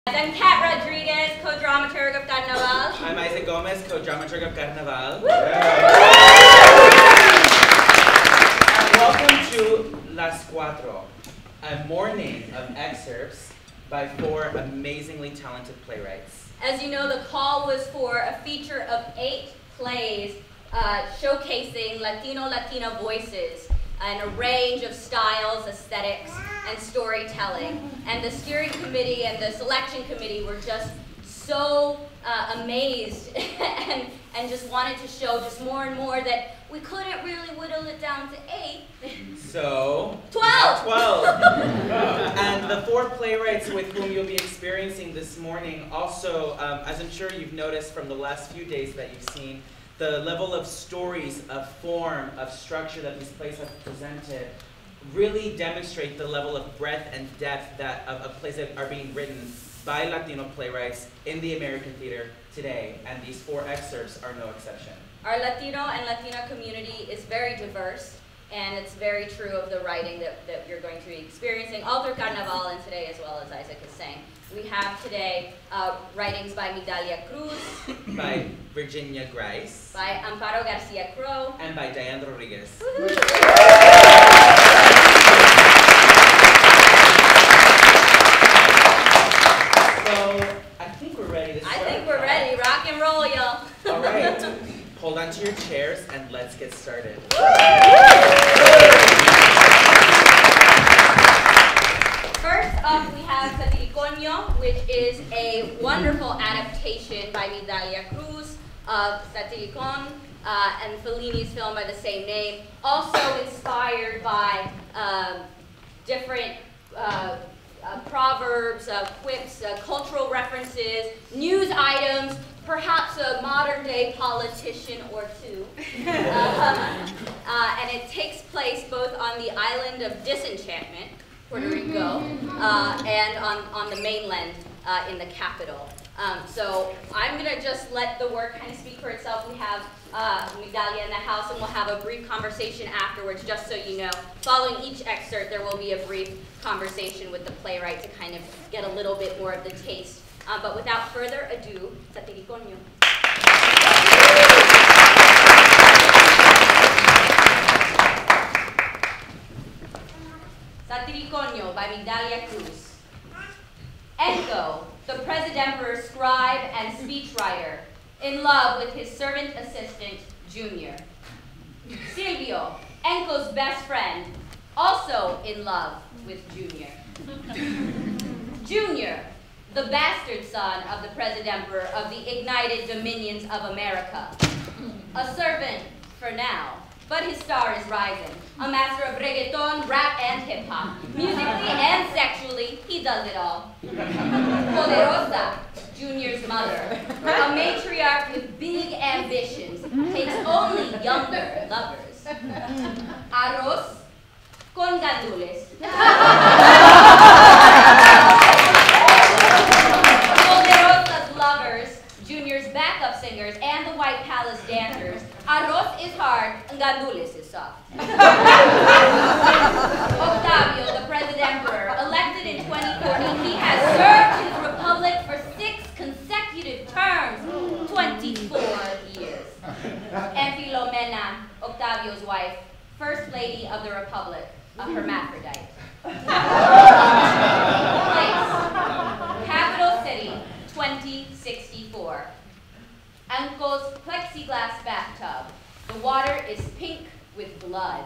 I'm Diane Rodriguez, co-dramaturg of Carnaval. I'm Isaac Gomez, co-dramaturg of Carnaval. And welcome to Las Cuatro, a morning of excerpts by 4 amazingly talented playwrights. As you know, the call was for a feature of 8 plays showcasing Latina voices in a range of styles, aesthetics, and storytelling. And the steering committee and the selection committee were just so amazed and just wanted to show just more and more that we couldn't really whittle it down to 8. So 12! 12! And the 4 playwrights with whom you'll be experiencing this morning also, as I'm sure you've noticed from the last few days that you've seen, the level of stories, of form, of structure that these plays have presented really demonstrate the level of breadth and depth of plays that are being written by Latino playwrights in the American theater today, and these 4 excerpts are no exception. Our Latino and Latina community is very diverse, and it's very true of the writing that you're going to be experiencing all through Carnaval and today, as well as Isaac is saying. We have today writings by Migdalia Cruz, by Vicki Grise, by Amparo Garcia-Crow, and by Diane Rodriguez. So, I think we're ready to start. I think we're ready. Rock and roll, y'all. All right. Hold on to your chairs and let's get started. First up, we have Satryicoño, which is a wonderful adaptation by Migdalia Cruz of Satryicoño and Fellini's film by the same name. Also inspired by different proverbs, quips, cultural references, news items, perhaps a modern-day politician or two. And it takes place both on the island of Disenchantment, Puerto Rico, and on the mainland in the capital. So I'm going to just let the work kind of speak for itself. We have Migdalia in the house, and we'll have a brief conversation afterwards, just so you know. Following each excerpt, there will be a brief conversation with the playwright to kind of get a little bit more of the taste. But without further ado, Satryicoño. Satryicoño by Migdalia Cruz. Enco, the President-Emperor's scribe and speechwriter, in love with his servant assistant, Junior. Silvio, Enco's best friend, also in love with Junior. Junior, the bastard son of the President-Emperor of the ignited dominions of America. A servant for now, but his star is rising. A master of reggaeton, rap, and hip-hop. Musically and sexually, he does it all. Poderosa, Junior's mother, a matriarch with big ambitions, takes only younger lovers. Arroz con gandules. Poderosa's lovers, Junior's backup singers, and the White Palace dancers. Arroz is hard, and gandules is soft. Octavio, the President-Emperor, elected in 2040, he has served his republic for 6 consecutive terms, 24 years. And Filomena, Octavio's wife, First Lady of the Republic, a hermaphrodite. Place, capital city, 2064. Anco's plexiglass bathtub. The water is pink with blood.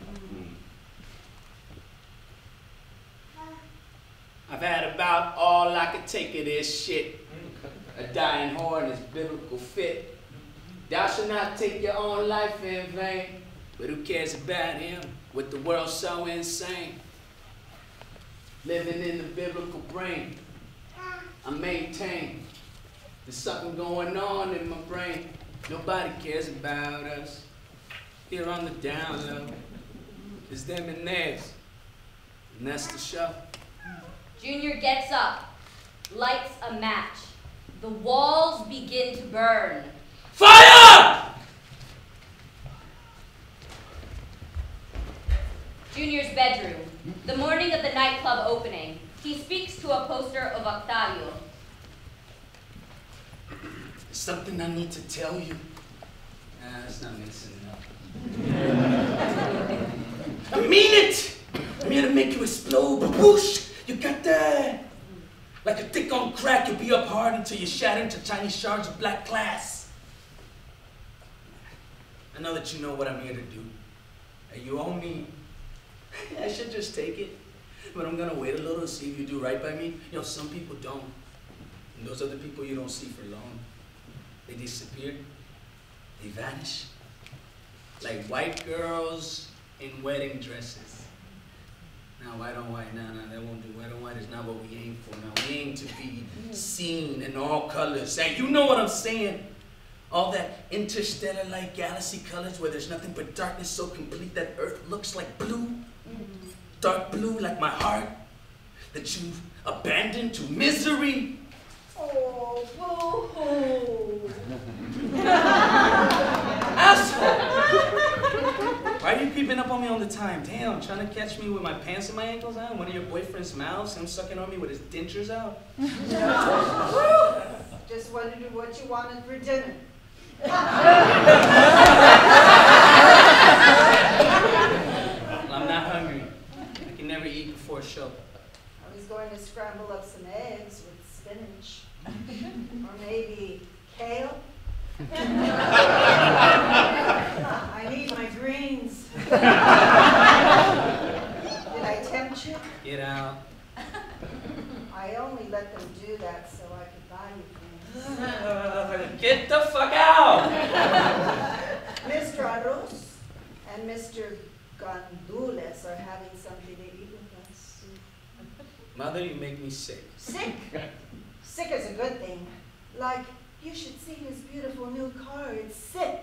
I've had about all I could take of this shit. A dying whore in its biblical fit. Thou shalt not take your own life in vain. But who cares about him with the world so insane? Living in the biblical brain, I maintain there's something going on in my brain. Nobody cares about us. Here on the down low, it's them and theirs, and that's the show. Junior gets up, lights a match. The walls begin to burn. Fire! Junior's bedroom, the morning of the nightclub opening. He speaks to a poster of Octavio. There's something I need to tell you. Nah, that's not mixing it up. I mean it! I'm here to make you explode. Baboosh! You got that? Like a thick on crack, you'll be up hard until you shatter into tiny shards of black glass. I know that you know what I'm here to do. And you owe me. I should just take it. But I'm gonna wait a little to see if you do right by me. You know, some people don't. And those other people you don't see for long. They disappear. They vanish. Like white girls in wedding dresses. Now, white on white, no, that won't do. White on white is not what we aim for. Now, we aim to be seen in all colors. And you know what I'm saying. All that interstellar-like galaxy colors where there's nothing but darkness so complete that Earth looks like blue. Dark blue like my heart that you've abandoned to misery. Oh, boo-hoo. Asshole! Why are you creeping up on me all the time? Damn, trying to catch me with my pants and my ankles out? One of your boyfriend's mouths, him sucking on me with his dentures out? Just wondered what you wanted for dinner. I'm not hungry. I can never eat before a show. I was going to scramble up some eggs with spinach. Or maybe kale. I need my greens. Did I tempt you? Get out. I only let them do that so I could buy you things. Get the fuck out! Mr. Arroz and Mr. Gandules are having something to eat with us. Mother, you make me sick. Sick? Sick is a good thing. Like, you should see his beautiful new car. It's sick.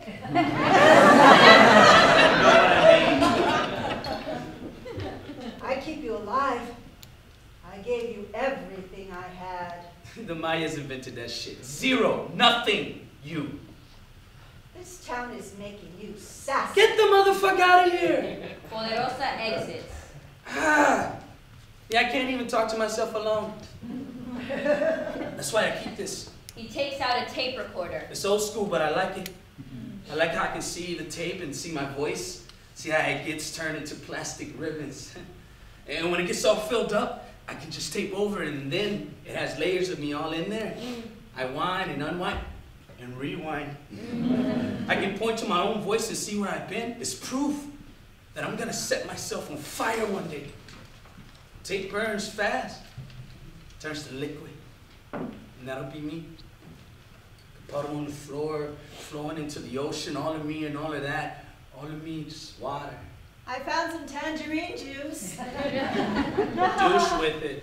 I keep you alive. I gave you everything I had. The Mayas invented that shit. Zero. Nothing. You. This town is making you sassy. Get the motherfucker out of here! Poderosa exits. Ah. Yeah, I can't even talk to myself alone. That's why I keep this. He takes out a tape recorder. It's old school, but I like it. I like how I can see the tape and see my voice. See how it gets turned into plastic ribbons. And when it gets all filled up, I can just tape over it, and then it has layers of me all in there. I wind and unwind and rewind. I can point to my own voice and see where I've been. It's proof that I'm gonna set myself on fire one day. Tape burns fast, turns to liquid, and that'll be me. The puddle on the floor, flowing into the ocean, all of me and all of that. All of me, just water. I found some tangerine juice. Douche with it.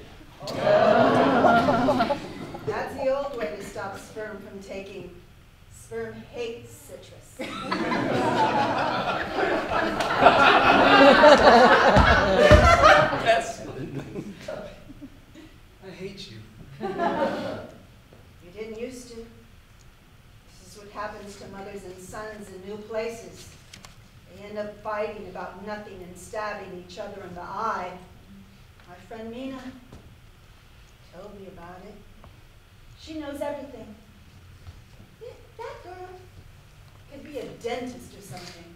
That's the old way to stop sperm from taking. Sperm hates citrus. That's... I hate you. You didn't used to. This is what happens to mothers and sons in new places. They end up fighting about nothing and stabbing each other in the eye. My friend Mina told me about it. She knows everything. Yeah, that girl could be a dentist or something.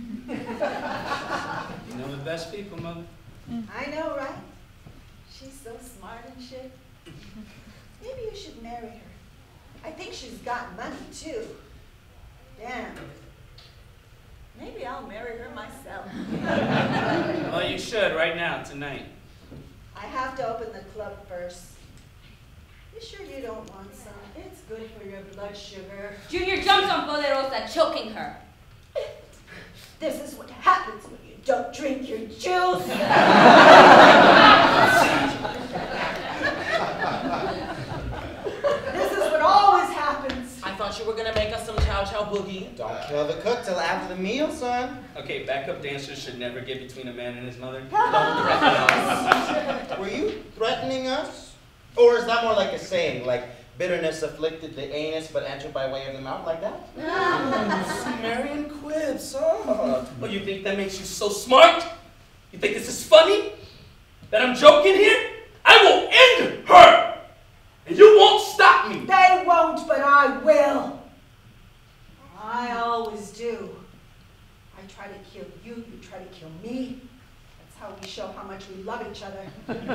You know the best people, Mother. I know, right? She's so smart and shit. Maybe you should marry her. I think she's got money, too. Damn. Maybe I'll marry her myself. Well, you should right now, tonight. I have to open the club first. You sure you don't want some? It's good for your blood sugar. Junior jumps on Poderosa, choking her. This is what happens when you don't drink your juice. This is what always happens. I thought you were gonna make us some chow chow boogie. Don't kill the cook till after the meal, son. Okay, backup dancers should never get between a man and his mother. Don't threaten us. Were you threatening us? Or is that more like a saying, like bitterness afflicted the anus but entered by way of the mouth, like that? Sumerian quips. Oh, you think that makes you so smart? You think this is funny? That I'm joking here? I will end her! And you won't stop me! They won't, but I will. I always do. I try to kill you, you try to kill me. That's how we show how much we love each other.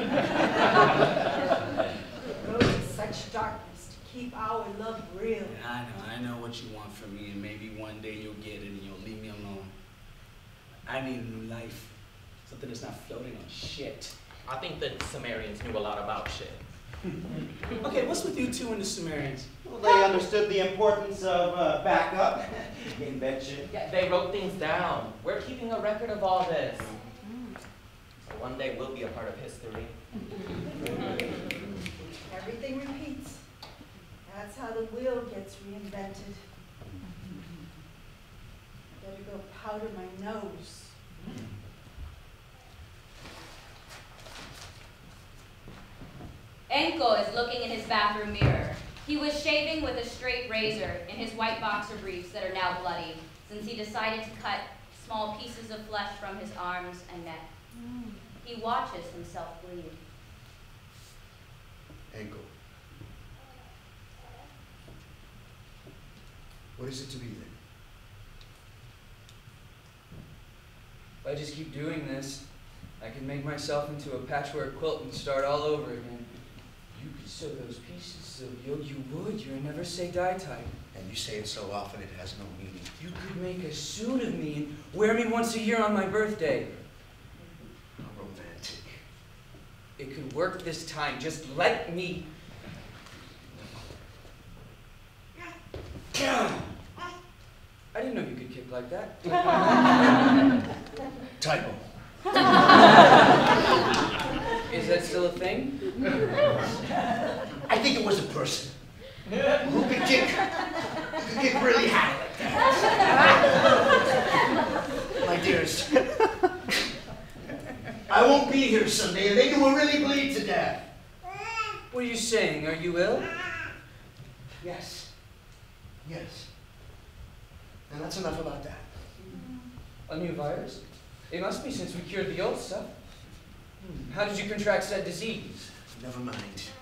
It goes to such darkness to keep our love real. Yeah, I know what you want from me, and maybe one day you'll get it and you'll leave me alone. I need a new life. Something that's not floating on shit. I think the Sumerians knew a lot about shit. Okay, what's with you two and the Sumerians? Well, they understood the importance of backup, invention. Yeah, they wrote things down. We're keeping a record of all this. So one day we'll be a part of history. Everything repeats. That's how the wheel gets reinvented. I better go powder my nose. Enko is looking in his bathroom mirror. He was shaving with a straight razor in his white boxer briefs that are now bloody, since he decided to cut small pieces of flesh from his arms and neck. He watches himself bleed. Enko. What is it to be then? If I just keep doing this, I can make myself into a patchwork quilt and start all over again. You could sew those pieces, Silvio. You would. You're a never say die type. And you say it so often it has no meaning. You could make a suit of me and wear me once a year on my birthday. How romantic. It could work this time. Just let me. I didn't know you could kick like that. Typo. Is that still a thing? I think it was a person who could kick really high like that. My dearest, I won't be here Sunday, and then you will really bleed to death. What are you saying? Are you ill? Yes. Yes. And that's enough about that. A new virus? It must be since we cured the old stuff. How did you contract said disease? Never mind.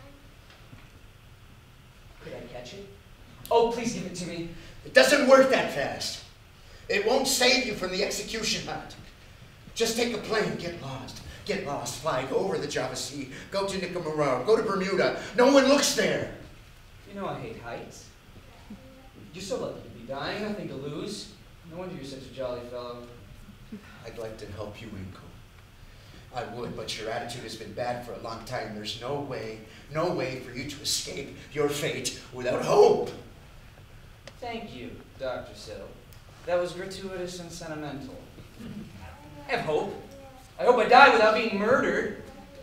Could I catch it? Oh, please give it to me. It doesn't work that fast. It won't save you from the execution hunt. Just take a plane, get lost, fly, go over the Java Sea, go to Nicaragua, go to Bermuda. No one looks there. You know I hate heights. You're so lucky to be dying, nothing to lose. No wonder you're such a jolly fellow. I'd like to help you, Enko. I would, but your attitude has been bad for a long time. There's no way for you to escape your fate without hope. Thank you, Dr. Sill. That was gratuitous and sentimental. I have hope. I hope I die without being murdered.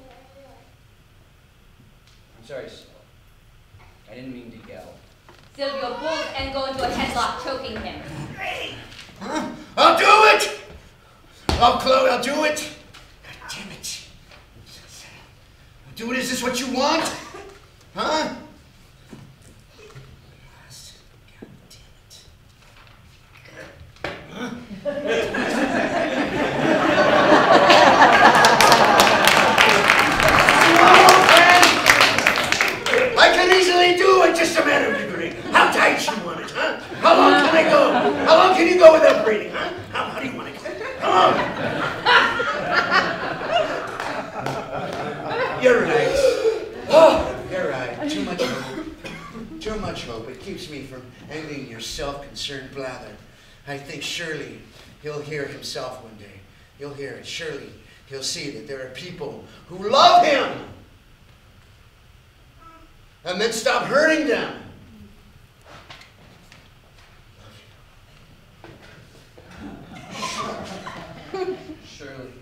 I'm sorry, Sill. I didn't mean to yell. Silvio pulls Enko into a headlock, choking him. Huh? I'll do it! Claude, I'll do it! God damn it. I'll do it, is this what you want? Huh? God damn it. I can easily do it, just a matter of degree. How tight you want it, huh? How long can I go? How long can you go without breathing, huh? How do you want it? Come on. You're right. Oh, you're right. Too much hope. Too much hope. It keeps me from ending your self-concerned blather. I think surely he'll hear himself one day. He'll hear it. Surely he'll see that there are people who love him. And then stop hurting them. Surely.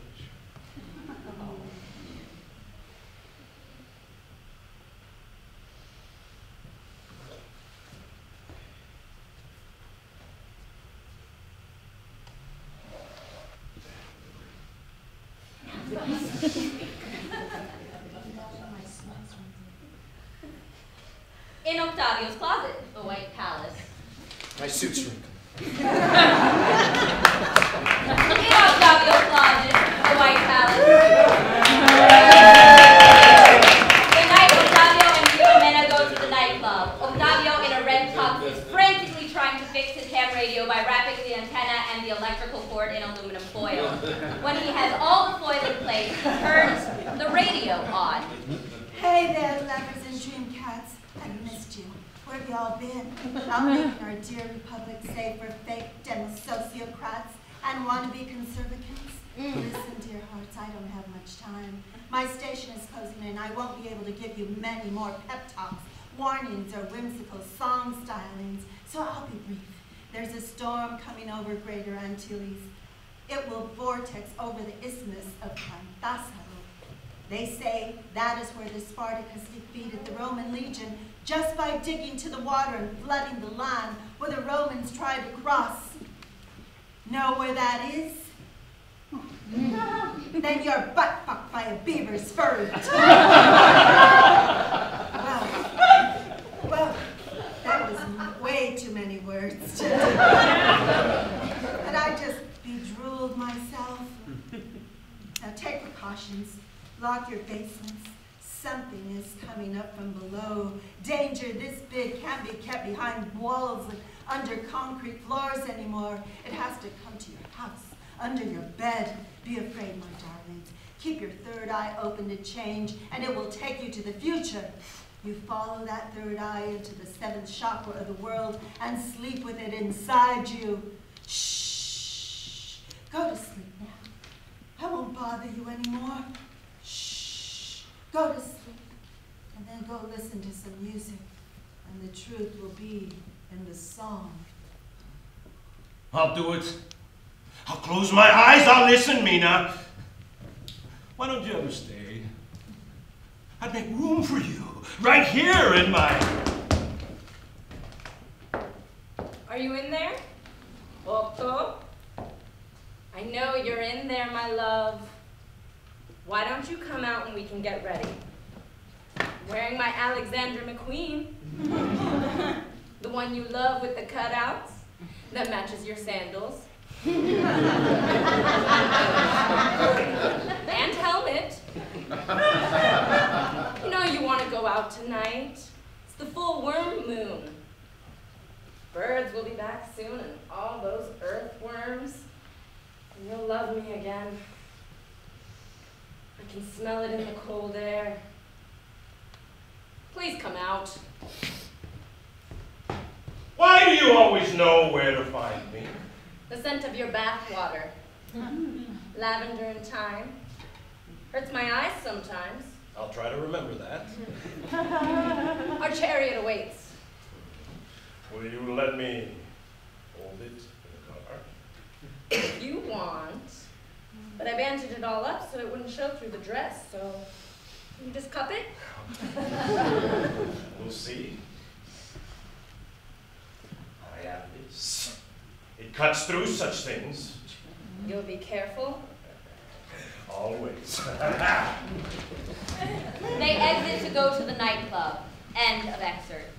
In Octavio's closet, the White Palace. My suit's wrinkled. In Octavio's closet, the White Palace. The radio by wrapping the antenna and the electrical cord in aluminum foil. When he has all the foil in place, he turns the radio on. Hey there, lovers and dream cats. I've missed you. Where have you all been? Out making our dear republic safe for fake demo sociocrats and wannabe conservatives? Listen, dear hearts, I don't have much time. My station is closing in. I won't be able to give you many more pep talks, warnings, or whimsical song stylings, so I'll be brief. There's a storm coming over Greater Antilles. It will vortex over the isthmus of Plantasaro. They say that is where the Spartacus defeated the Roman legion just by digging to the water and flooding the land where the Romans tried to cross. Know where that is? Then you're butt fucked by a beaver's fur. Well, that was way too many words. But I just bedrooled myself. Now take precautions. Lock your basements. Something is coming up from below. Danger this big can't be kept behind walls and under concrete floors anymore. It has to come to your house, under your bed. Be afraid, my darlings. Keep your third eye open to change, and it will take you to the future. You follow that third eye into the seventh chakra of the world and sleep with it inside you. Shh. Go to sleep now. I won't bother you anymore. Shh. Go to sleep. And then go listen to some music. And the truth will be in the song. I'll do it. I'll close my eyes. I'll listen, Mina. Why don't you ever stay? I'd make room for you. Right here in my... Are you in there? Otto? I know you're in there, my love. Why don't you come out and we can get ready? I'm wearing my Alexandra McQueen. The one you love with the cutouts that matches your sandals. And helmet. You know you want to go out tonight. It's the full worm moon. Birds will be back soon and all those earthworms. And you'll love me again. I can smell it in the cold air. Please come out. Why do you always know where to find me? The scent of your bath water. Lavender and thyme. Hurts my eyes sometimes. I'll try to remember that. Our chariot awaits. Will you let me hold it in the car? If you want. But I bandaged it all up so it wouldn't show through the dress, so you just cup it? We'll see. I have this. It cuts through such things. You'll be careful. Always. They exit to go to the nightclub. End of excerpt.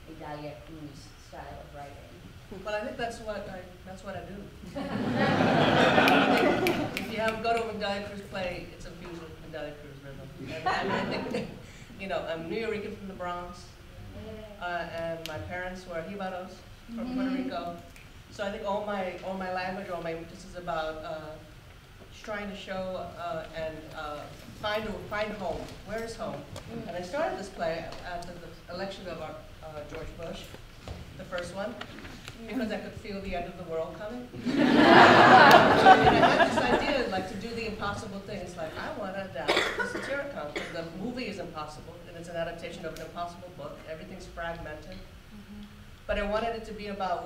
Migdalia Cruz style of writing? Well, I think that's what I do. If you go to a Migdalia Cruz play, it's a fusion of Migdalia Cruz rhythm. And I think, you know, I'm New Yorican from the Bronx, and my parents were Jibaros from Puerto Rico. So I think all my language, all my this is about trying to show and find home. Where is home? And I started this play after the election of George Bush, the first one, because I could feel the end of the world coming. And I had this idea, like, to do the impossible things. Like, I want to adapt the Satryicoño. The movie is impossible, and it's an adaptation of an impossible book. Everything's fragmented. But I wanted it to be about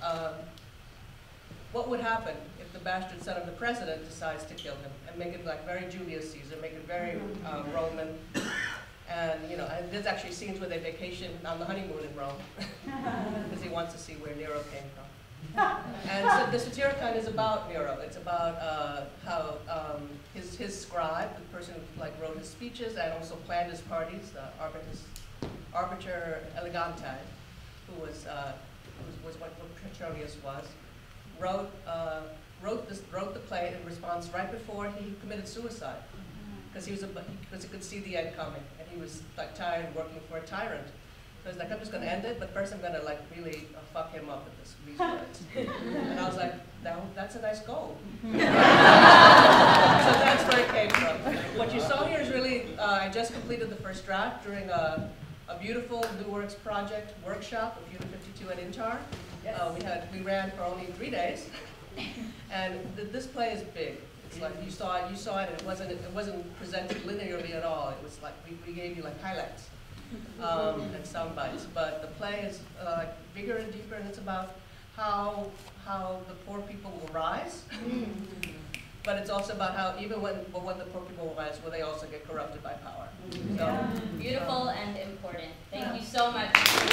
what would happen if the bastard son of the president decides to kill him, and make it like very Julius Caesar, make it very Roman. And, you know, and there's actually scenes where they vacation on the honeymoon in Rome, because he wants to see where Nero came from. And so the Satryicoño is about Nero. It's about how his scribe, the person who like wrote his speeches and also planned his parties, the arbiter elegante, who was what Petronius was, wrote the play in response right before he committed suicide, because he could see the end coming, and he was like tired of working for a tyrant. So he's like, I'm just going to end it, but first I'm going to like really fuck him up with these words. And I was like, that's a nice goal. So that's where it came from. What you saw here is really, I just completed the first draft during a beautiful New Works project workshop with Unit 52 at Intar. Yes. We ran for only 3 days, and this play is big. It's like you saw it, and it wasn't presented linearly at all. It was like we gave you like highlights and sound bites. But the play is bigger and deeper, and it's about how the poor people will rise. But it's also about how even when the poor people will rise, will they also get corrupted by power? So, beautiful and important. Thank you so much.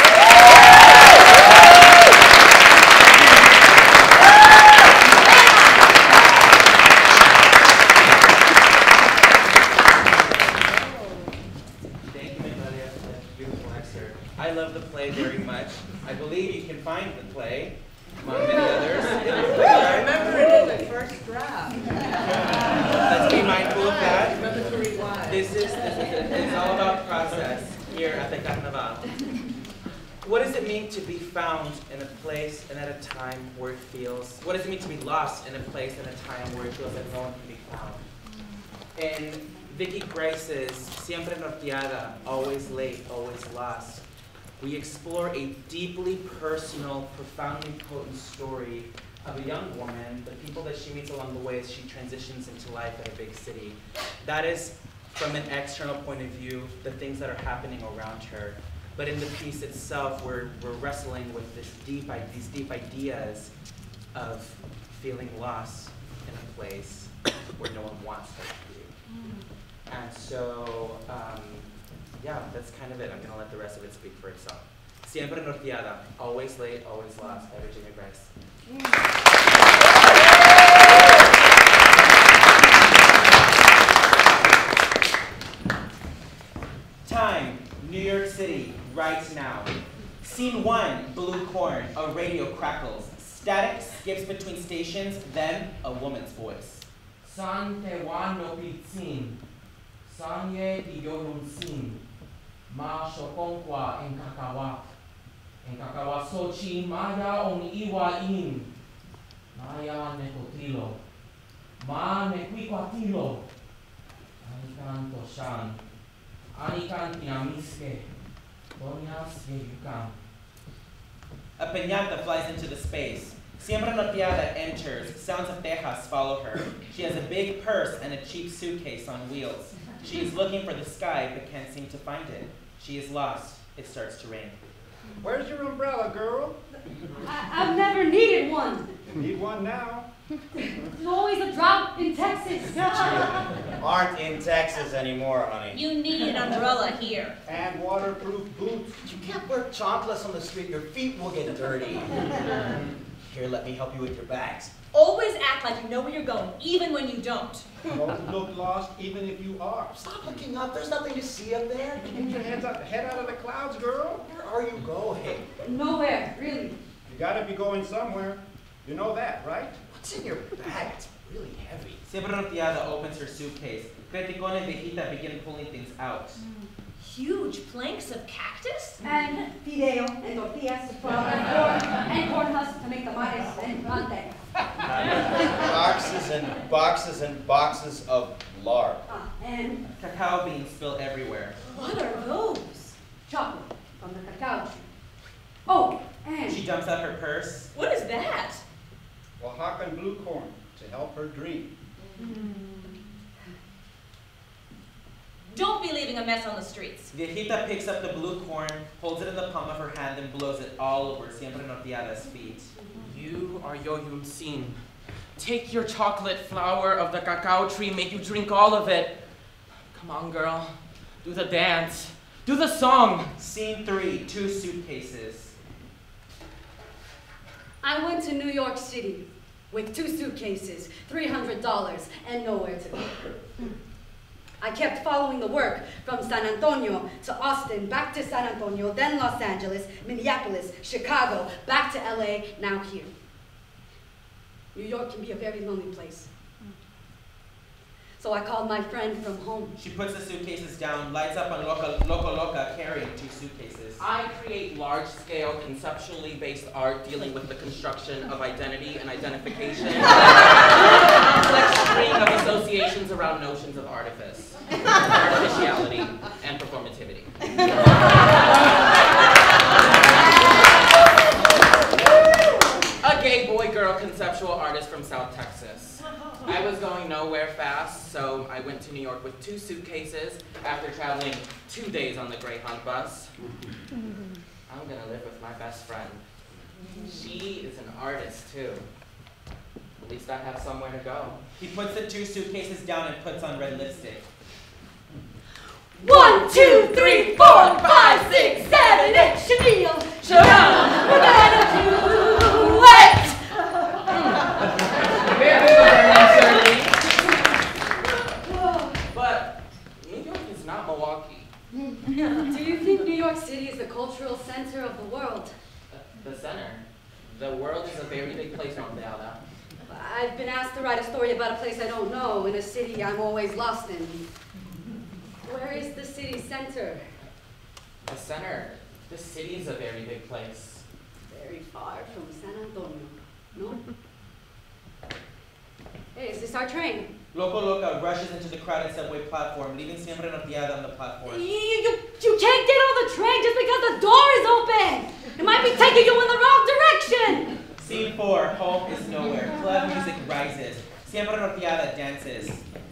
Thank you, Migdalia, for that beautiful excerpt. I love the play very much. I believe you can find the play among many others. I remember it in the first draft. Let's be mindful of that. This is all about process here at the Carnaval. What does it mean to be found in a place and at a time where it feels, what does it mean to be lost in a place and a time where it feels that no one can be found? In Vicki Grise's Siempre Norteada, Always Late, Always Lost, we explore a deeply personal, profoundly potent story of a young woman, the people that she meets along the way as she transitions into life at a big city. That is, from an external point of view, the things that are happening around her. But in the piece itself, we're wrestling with these deep ideas of feeling lost in a place where no one wants her to be. And so, yeah, that's kind of it. I'm going to let the rest of it speak for itself. Siempre Norteada, Always Late, Always Lost, by Vicki Grise. Time, New York City, right now. Scene 1, blue corn, a radio crackles. Static skips between stations, then a woman's voice. San Tewano Pitzin, Sanye Diyorunsin, Ma Shokonkwa en Kakawat, en Kakawasochi Maya on Iwa in, Maya Nekotilo, Ma Nequiquatilo, Anikanto Shan, Anikantiamiske, Donias Yeyukan. A piñata flies into the space. Siempre Norteada enters. Sounds of Tejas follow her. She has a big purse and a cheap suitcase on wheels. She is looking for the sky but can't seem to find it. She is lost. It starts to rain. Where's your umbrella, girl? I've never needed one. You need one now. There's always a drought in Texas. Aren't in Texas anymore, honey. You need an umbrella here. And waterproof boots. You can't wear chanclas on the street. Your feet will get dirty. Here, let me help you with your bags. Always act like you know where you're going, even when you don't. Don't look lost, even if you are. Stop looking up. There's nothing to see up there. Get your head out of the clouds, girl. Where are you going? Nowhere, really. You gotta be going somewhere. You know that, right? What's in your bag? It's really heavy. Siempre Norteada opens her suitcase. Criticón and Viejita begin pulling things out. Huge planks of cactus? And fideo and tortillas and corn husks to make tamales and manteca. Boxes and boxes and boxes of lard. And cacao beans spill everywhere. What are those? Chocolate from the cacao tree. Oh, and She dumps out her purse. What is that? Oaxacan blue corn to help her dream. Don't be leaving a mess on the streets. Viejita picks up the blue corn, holds it in the palm of her hand, and blows it all over Siempre Norteada's feet. You are Yoyun Sin. Take your chocolate flower of the cacao tree, make you drink all of it. Come on, girl. Do the dance. Do the song. Scene 3, 2 suitcases. I went to New York City with 2 suitcases, $300, and nowhere to go. I kept following the work from San Antonio to Austin, back to San Antonio, then Los Angeles, Minneapolis, Chicago, back to LA, now here. New York can be a very lonely place. So I called my friend from home. She puts the suitcases down, lights up on Loca Loca, carrying 2 suitcases. I create large-scale, conceptually based art dealing with the construction of identity and identification. A complex string of associations around notions of artifice, artificiality, and performativity. A gay boy-girl conceptual artist from South Texas. I was going nowhere fast, so I went to New York with 2 suitcases after traveling 2 days on the Greyhound bus. I'm gonna live with my best friend. She is an artist, too. At least I have somewhere to go. He puts the 2 suitcases down and puts on red lipstick. 1, 2, 3, 4, 5, 6, 7, 8, Chanel, Chanel, we're gonna do it! But New York is not Milwaukee. Do you think New York City is the cultural center of the world? The center. The world is a very big place, Migdalia. I've been asked to write a story about a place I don't know, in a city I'm always lost in. Where is the city center? The center. The city is a very big place. Very far from San Antonio, no? Hey, is this our train? Loco Loca rushes into the crowded subway platform, leaving Siempre Norteada on the platform. You can't get on the train just because the door is open! It might be taking you in the wrong direction! Scene 4, home is nowhere. Club music rises. Siempre Norteada dances.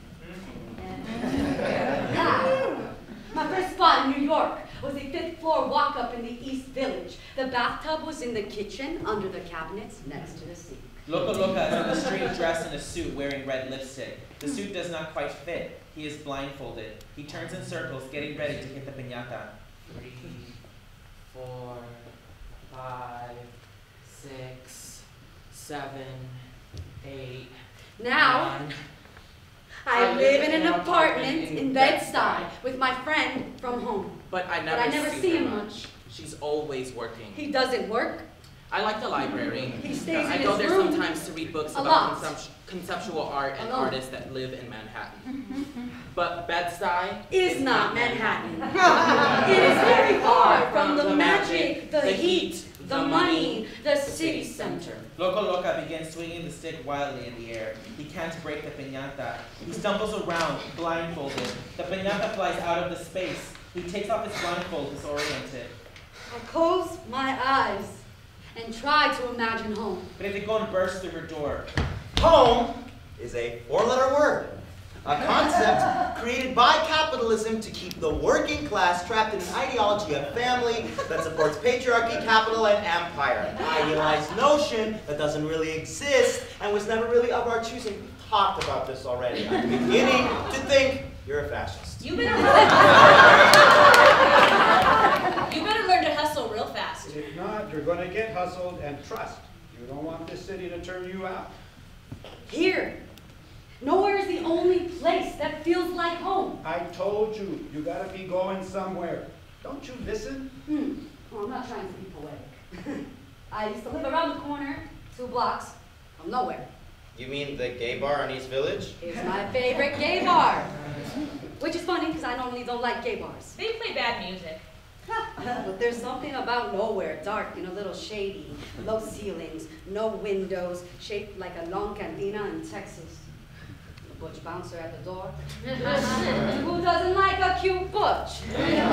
My first spot in New York was a 5th floor walk-up in the East Village. The bathtub was in the kitchen, under the cabinets, next to the sink. Loco Loca is on the street dressed in a suit wearing red lipstick. The suit does not quite fit. He is blindfolded. He turns in circles, getting ready to hit the piñata. 3, 4, 5, 6, 7, 8, Now, 9. I live in an apartment in Bed-Stuy with my friend from home. But I I never see him her much. She's always working. He doesn't work. I like the library. He stays I in go his there room sometimes to read books a about lot. conceptual art and Alone. artists that live in Manhattan. But Bed-Stuy is not Manhattan. It is very far from the magic, the heat, the money, the city center. Loco Loca begins swinging the stick wildly in the air. He can't break the piñata. He stumbles around, blindfolded. The piñata flies out of the space. He takes off his blindfold, disoriented. I close my eyes and try to imagine home. Criticón bursts through her door. Home is a 4-letter word. A concept created by capitalism to keep the working class trapped in an ideology of family that supports patriarchy, capital, and empire. An idealized notion that doesn't really exist and was never really of our choosing. We've talked about this already. I'm beginning to think you're a fascist. You better learn to hustle real fast. If not, you're going to get hustled, and trust, you don't want this city to turn you out. Here. Nowhere is the only place that feels like home. I told you, you got to be going somewhere. Don't you listen? Well, I'm not trying to be poetic. I used to live around the corner, 2 blocks, from nowhere. You mean the gay bar on East Village? It's my favorite gay bar. Which is funny, because I normally don't like gay bars. They play bad music. But there's something about nowhere, dark and a little shady, low ceilings, no windows, shaped like a long cantina in Texas. The butch bouncer at the door. Who doesn't like a cute butch?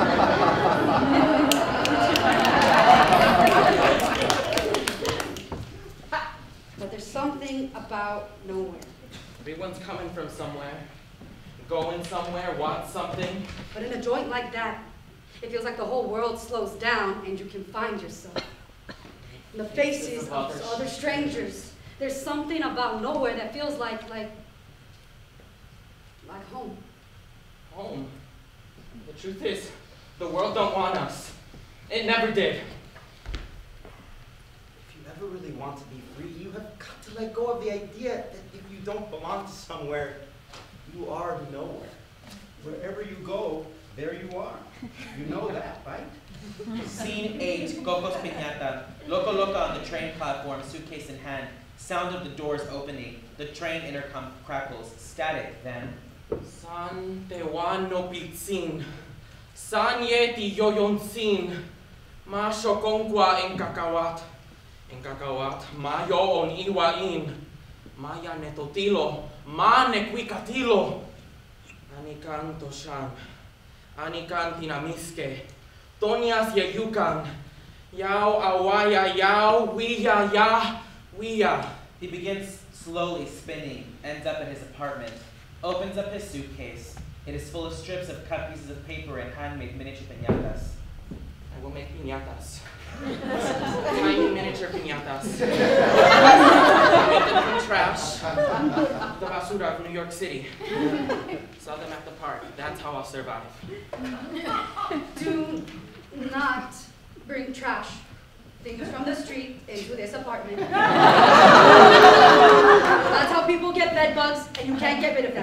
But there's something about nowhere. Everyone's coming from somewhere, going somewhere, wants something. But in a joint like that, it feels like the whole world slows down and you can find yourself. In the faces of other strangers, there's something about nowhere that feels like home. Home? The truth is, the world don't want us. It never did. If you ever really want to be free, you have got to let go of the idea that if you don't belong to somewhere, you are nowhere. Wherever you go, there you are. You know that, right? Scene 8, Coco's Piñata. Loco Loca on the train platform, suitcase in hand. Sound of the doors opening. The train intercom crackles. Static, then. San Tewan no Pitzin. San Yeti Yoyonsin. Ma Shokonkwa en Kakawat. En Kakawat. Ma Yo on Iwain. Maya Netotilo. Ma Nekwikatilo. Anikan Toshan. Anikan Tinamiske. Tonias Yayukan. Yao Awaya Yao Wiya Ya Wiya. He begins slowly spinning, ends up at his apartment, opens up his suitcase. It is full of strips of cut pieces of paper and handmade miniature piñatas. I will make piñatas. Tiny miniature piñatas. I made them from trash. The basura of New York City. Saw them at the park. That's how I'll survive. Do not bring trash, things from the street into this apartment. That's how people get bed bugs, and you can't get rid of them.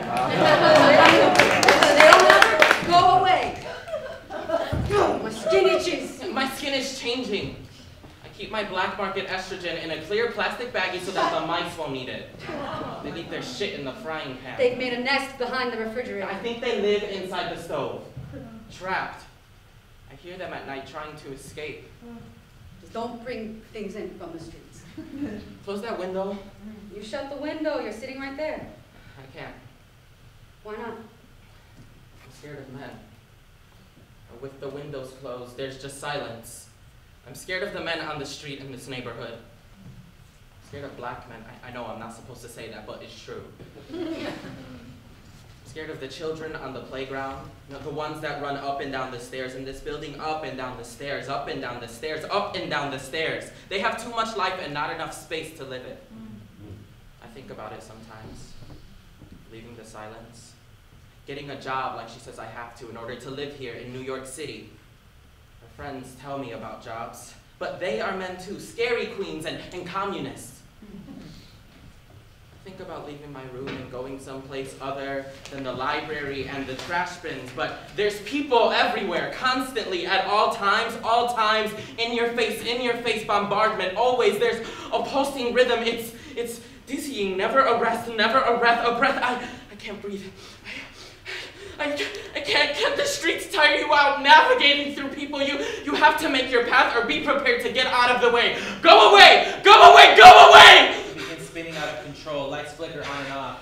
They don't ever go away. My skin itches. My skin is changing. I keep my black market estrogen in a clear plastic baggie so that the mice won't eat it. They eat their shit in the frying pan. They've made a nest behind the refrigerator. I think they live inside the stove. Trapped. I hear them at night trying to escape. Just don't bring things in from the streets. Close that window. You shut the window, you're sitting right there. I can't. Why not? I'm scared of men. With the windows closed, there's just silence. I'm scared of the men on the street in this neighborhood. I'm scared of black men. I know I'm not supposed to say that, but it's true. I'm scared of the children on the playground. You know, the ones that run up and down the stairs in this building, up and down the stairs, up and down the stairs, up and down the stairs. They have too much life and not enough space to live it. I think about it sometimes. Leaving the silence. Getting a job like she says I have to in order to live here in New York City. Her friends tell me about jobs, but they are men too, scary queens and communists. I think about leaving my room and going someplace other than the library and the trash bins, but there's people everywhere, constantly, at all times, in your face bombardment, always. There's a pulsing rhythm, it's dizzying, never a rest, never a breath, I can't breathe. I can't the streets tire you out navigating through people? You have to make your path or be prepared to get out of the way. Go away! Go away! Go away! He begins spinning out of control, lights flicker on and off.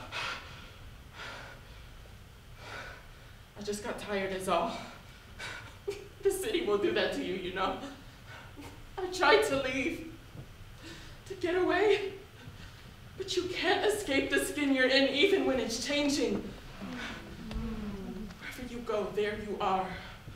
I just got tired is all. The city will do that to you, you know. I tried to leave, to get away, but you can't escape the skin you're in even when it's changing. go, there you are.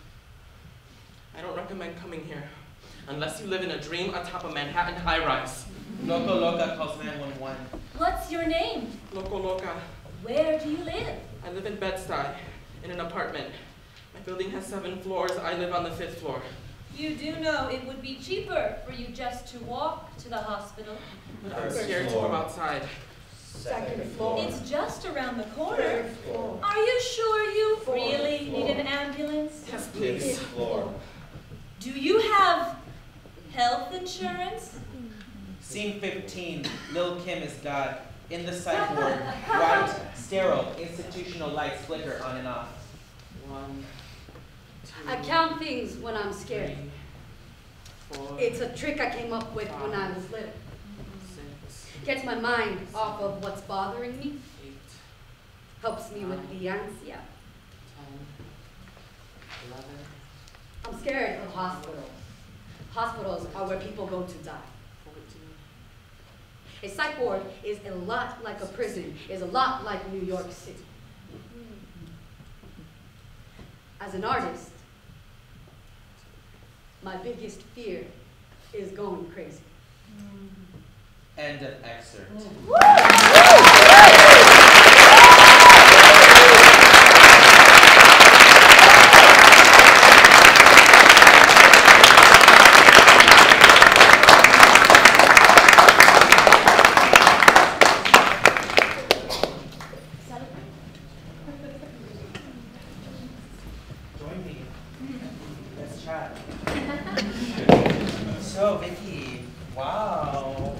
I don't recommend coming here unless you live in a dream atop a Manhattan high-rise. Loco Loca calls 911. What's your name? Loco Loca. Where do you live? I live in Bed-Stuy, in an apartment. My building has 7 floors. I live on the 5th floor. You do know it would be cheaper for you just to walk to the hospital. But I'm scared to go outside. Second floor. It's just around the corner. Third floor. Are you sure you Fourth really floor. need an ambulance? Yes, please. Floor. Do you have health insurance? Scene 15, Lil Kim is God. In the psych ward, white, sterile, institutional lights flicker on and off. 1, 2, I count things when I'm scared. 3, 4, It's a trick I came up with when I was little. 6, Gets my mind off of what's bothering me. 8, Helps me with the ansia. 10, 11, I'm scared of hospitals. Hospitals are where people go to die. 14. A psych ward is a lot like a prison, is a lot like New York City. As an artist, my biggest fear is going crazy. End of excerpt. Join me. Let's chat. So, Vicki, wow.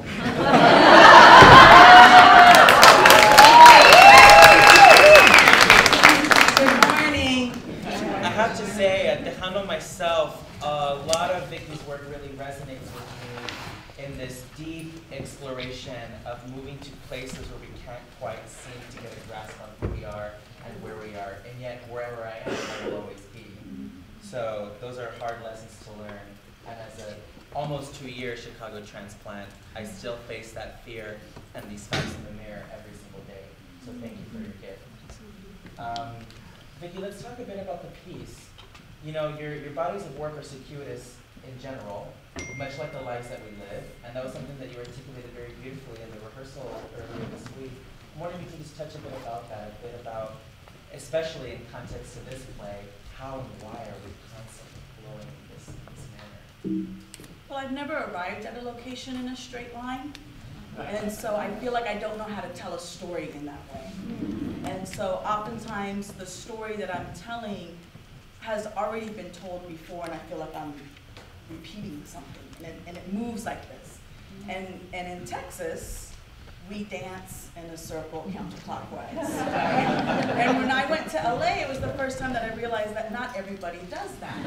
Good morning. I have to say, Tejano myself, a lot of Vicki's work really resonates with me in this deep exploration of moving to places where we can't quite seem to get a grasp on who we are and where we are, and yet wherever I am, I will always be. So those are hard lessons to learn, and as a almost 2-year Chicago transplant, I still face that fear and these facts in the mirror every single day. So thank you for your gift. Vicki, let's talk a bit about the piece. You know, your bodies of work are circuitous in general, much like the lives that we live, and that was something that you articulated very beautifully in the rehearsal earlier this week. I'm wondering if you can just touch a bit about that, a bit about, especially in context to this play, how and why are we constantly flowing in this manner? Well, I've never arrived at a location in a straight line, and so I feel like I don't know how to tell a story in that way. And so oftentimes the story that I'm telling has already been told before, and I feel like I'm repeating something, and it moves like this. And in Texas, we dance in a circle counterclockwise. And when I went to LA, it was the first time that I realized that not everybody does that.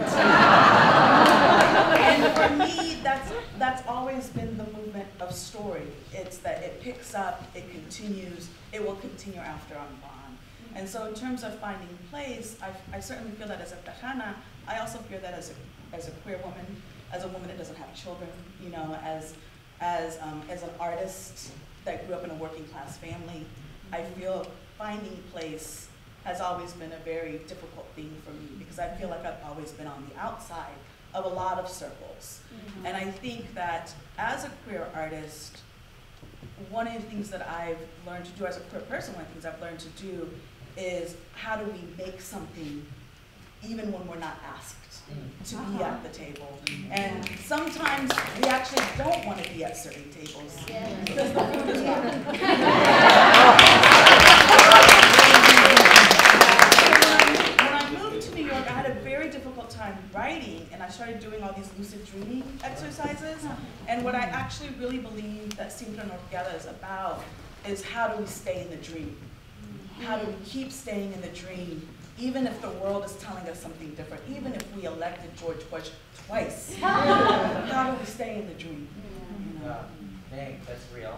And for me, that's always been the movement of story. It's that it picks up, it continues, it will continue after I'm gone. And so in terms of finding place, I certainly feel that as a Tejana. I also feel that as a queer woman, as a woman that doesn't have children, you know, as an artist that grew up in a working class family, I feel finding place has always been a very difficult thing for me because I feel like I've always been on the outside of a lot of circles. And I think that as a queer artist, one of the things that I've learned to do as a queer person, one of the things I've learned to do is how do we make something even when we're not asked to be at the table. And sometimes we actually don't want to be at certain tables because the food is not. When I moved to New York, I had a very difficult time writing, and I started doing all these lucid dreaming exercises. And what I actually really believe that Siempre Norteada is about is how do we stay in the dream? How do we keep staying in the dream, even if the world is telling us something different, even if we elected George Bush twice? How do we stay in the dream? You know? Dang, that's real.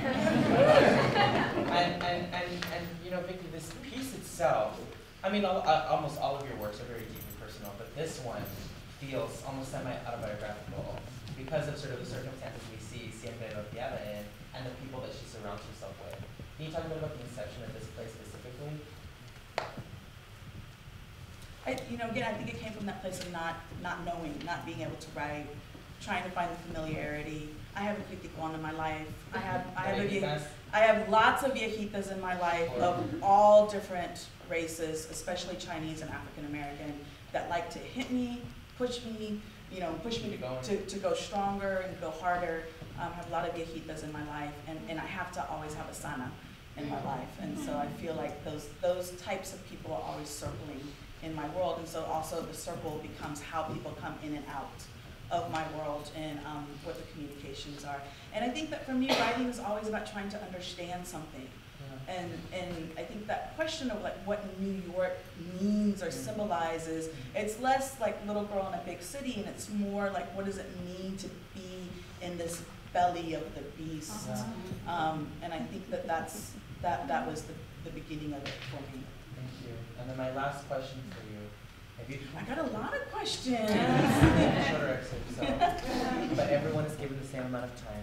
and you know, Vicki, this piece itself, I mean, almost all of your works are very deeply personal, but this one feels almost semi-autobiographical because of sort of the circumstances we see Siempre Norteada in and the people that she surrounds herself with. Can you talk a bit about the inception of this play specifically? again, I think it came from that place of not knowing, not being able to write, trying to find the familiarity. I have a critiquón in my life. I have lots of viejitas in my life of all different races, especially Chinese and African American, that like to hit me, push me to go stronger and go harder. I have a lot of viejitas in my life, and I have to always have a sana in my life. And so I feel like those types of people are always circling in my world. And so also the circle becomes how people come in and out of my world and what the communications are. And I think that for me, writing is always about trying to understand something. And I think that question of like what New York means or symbolizes, it's less like little girl in a big city, and it's more like what does it mean to be in this belly of the beast. And I think that was the beginning of it for me. Thank you. And then my last question for you. I got a lot of questions. Shorter excerpt, so. But everyone is given the same amount of time.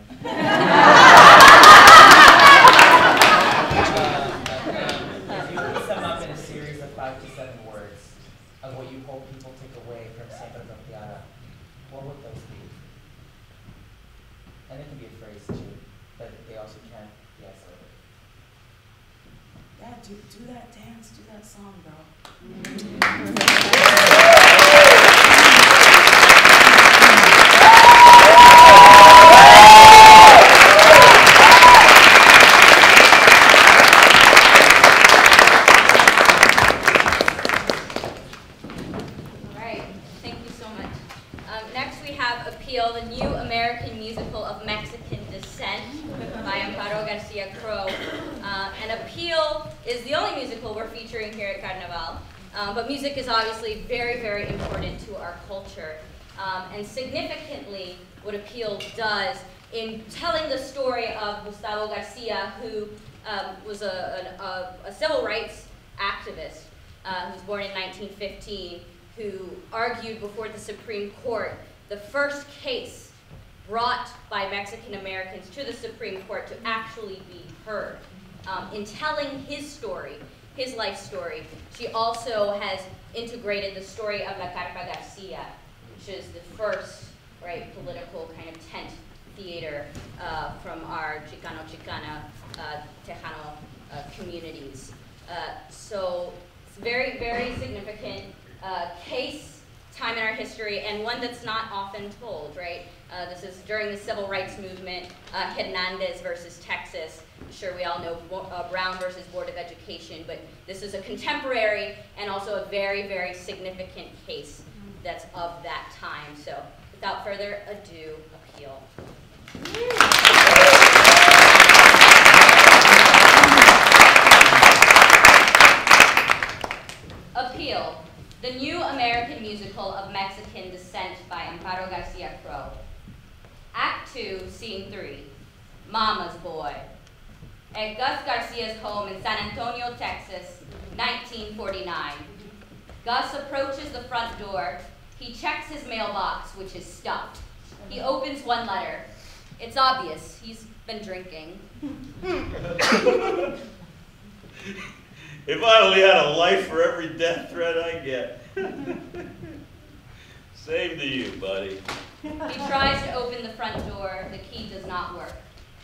If you could sum up in a series of 5 to 7 words of what you hope people take away from Siempre Norteada, what would those be? And it can be a phrase too, but they also can be isolated. Yeah, do that dance, do that song, bro. The New American Musical of Mexican Descent by Amparo Garcia-Crow. And Appeal is the only musical we're featuring here at Carnaval, but music is obviously very, very important to our culture. And significantly, what Appeal does in telling the story of Gustavo Garcia, who was a civil rights activist who was born in 1915, who argued before the Supreme Court, the first case brought by Mexican Americans to the Supreme Court to actually be heard. In telling his story, his life story, she also has integrated the story of La Carpa Garcia, which is the first, political kind of tent theater from our Chicano, Tejano communities. So it's a very, very significant case, time in our history, and one that's not often told, right? This is during the Civil Rights Movement, Hernandez versus Texas. I'm sure we all know Brown versus Board of Education, but this is a contemporary and also a very, very significant case that's of that time. So without further ado, Appeal. Appeal, the New American Musical of Mexican Descent by Amparo Garcia-Crow. Act 2, Scene 3, Mama's Boy. At Gus Garcia's home in San Antonio, Texas, 1949. Gus approaches the front door. He checks his mailbox, which is stuffed. He opens one letter. It's obvious, he's been drinking. If I only had a life for every death threat I get. Same to you, buddy. He tries to open the front door. The key does not work.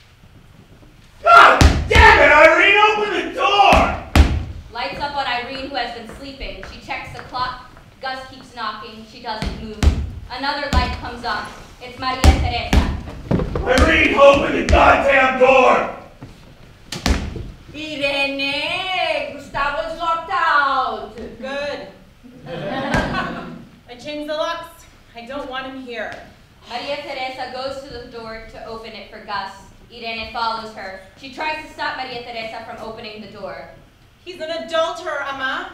God damn it, Irene, open the door! Lights up on Irene, who has been sleeping. She checks the clock. Gus keeps knocking. She doesn't move. Another light comes on. It's Maria Teresa. Irene, open the goddamn door! Irene, Gustavo's locked out. Good. I changed the locks. I don't want him here. Maria Teresa goes to the door to open it for Gus. Irene follows her. She tries to stop Maria Teresa from opening the door. He's an adulterer, Ama.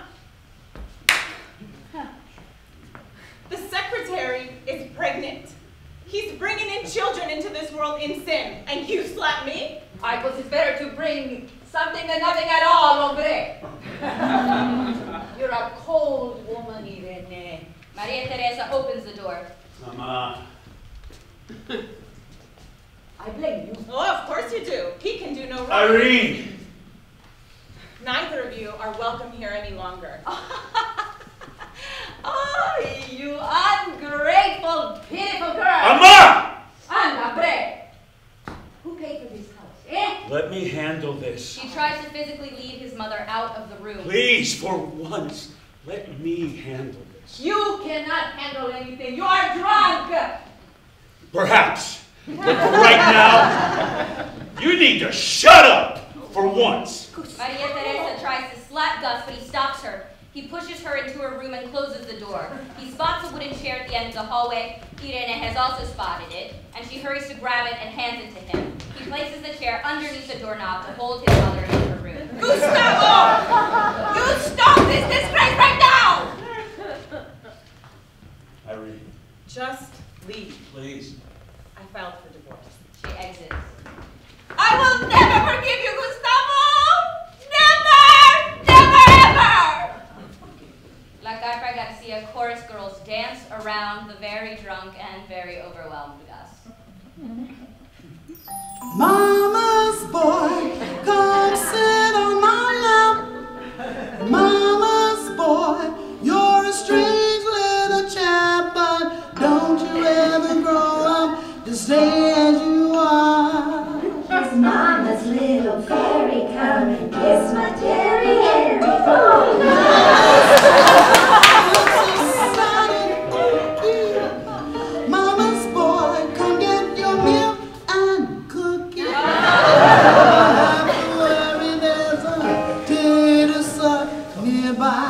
The secretary is pregnant. He's bringing in children into this world in sin, and you slap me? I guess it's better to bring something than nothing at all, hombre. You're a cold woman, Irene. Maria Teresa opens the door. Mama. I blame you. Oh, of course you do. He can do no wrong. Irene! Neither of you are welcome here any longer. Oh, you ungrateful, pitiful girl! Ama! Anda, bre! Who paid for this house, eh? Let me handle this. She tries to physically lead his mother out of the room. Please, for once, let me handle this. You cannot handle anything. You are drunk. Perhaps. But for right now, you need to shut up for once. Maria Teresa tries to slap Gus, but he stops her. He pushes her into her room and closes the door. He spots a wooden chair at the end of the hallway. Irene has also spotted it, and she hurries to grab it and hands it to him. He places the chair underneath the doorknob to hold his mother into her room. Gustavo! You stop this disgrace right now! Irene, Just leave. please. I filed for divorce. She exits. I will never forgive you, Gustavo! Never! Never ever! La Garza Garcia chorus girls dance around the very drunk and very overwhelmed Gus. Mama's boy, come sit on my lap. Mama's boy, you're a strange little chap, but don't you ever grow up to stay as you are. Mama's little fairy, come and kiss my Terry. Oh, Mama's boy, come get your milk and cookies. Don't have to worry, there's a tater suck nearby.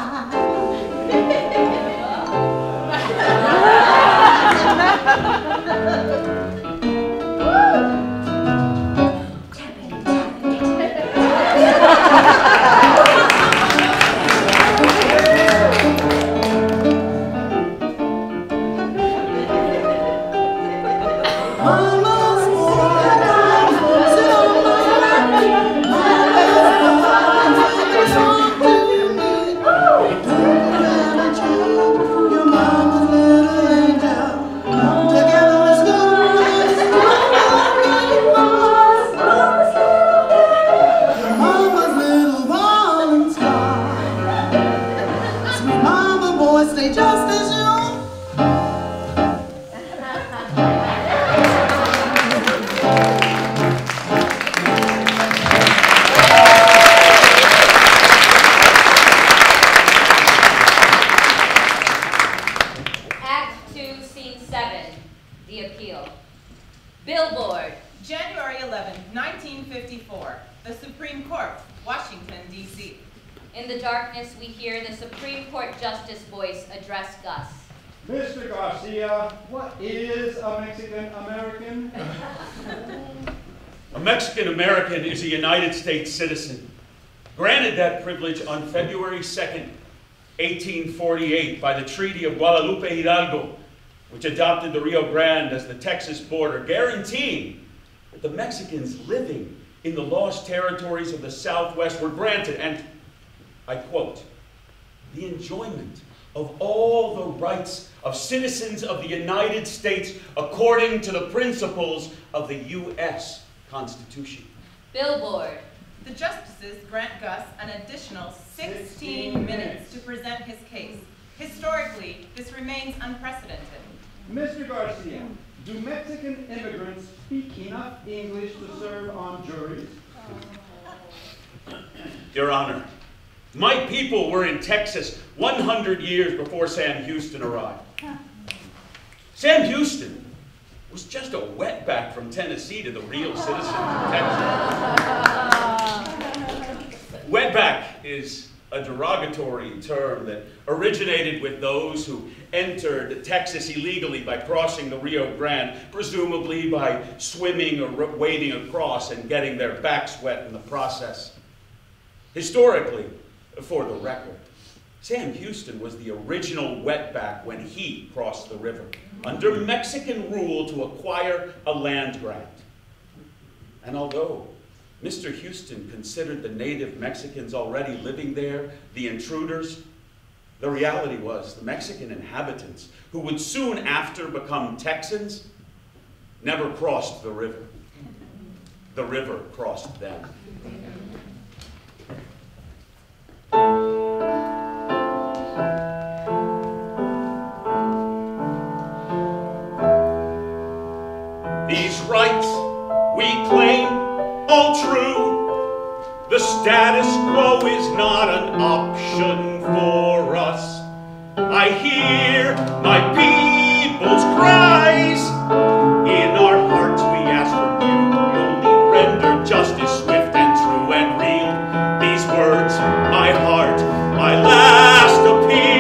January 11, 1954. The Supreme Court, Washington, D.C. In the darkness, we hear the Supreme Court Justice voice address Gus. Mr. Garcia, what is a Mexican American? A Mexican American is a United States citizen, granted that privilege on February 2nd, 1848 by the Treaty of Guadalupe Hidalgo, which adopted the Rio Grande as the Texas border, guaranteeing that the Mexicans living in the lost territories of the Southwest were granted, and I quote, the enjoyment of all the rights of citizens of the United States according to the principles of the U.S. Constitution. Billboard. The justices grant Gus an additional 16 minutes to present his case. Historically, this remains unprecedented. Mr. Garcia, do Mexican immigrants speak enough English to serve on juries? Your Honor, my people were in Texas 100 years before Sam Houston arrived. Sam Houston was just a wetback from Tennessee to the real citizens of Texas. Wetback is a derogatory term that originated with those who entered Texas illegally by crossing the Rio Grande, presumably by swimming or wading across and getting their backs wet in the process. Historically, for the record, Sam Houston was the original wetback when he crossed the river under Mexican rule to acquire a land grant. And although Mr. Houston considered the native Mexicans already living there the intruders, the reality was the Mexican inhabitants, who would soon after become Texans, never crossed the river. The river crossed them. status quo is not an option for us. I hear my people's cries. In our hearts we ask for you. Only render justice swift and true and real. These words, my heart, my last appeal.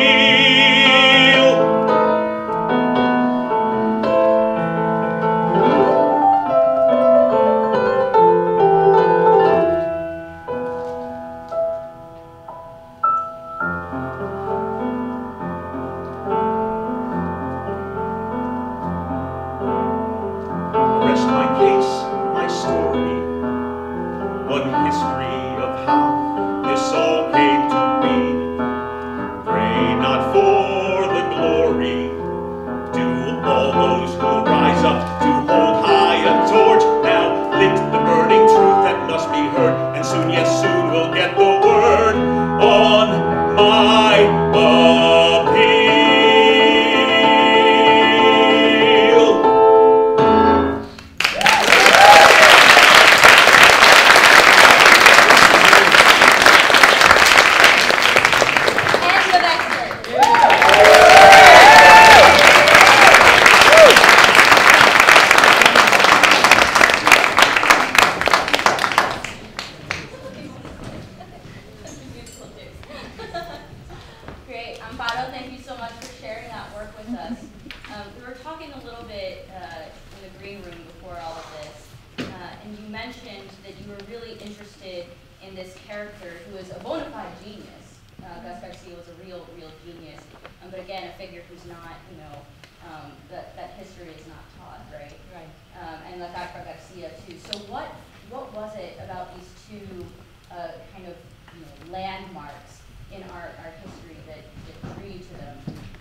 And Amparo Garcia too. So what was it about these two kind of landmarks in our history that drew you to them?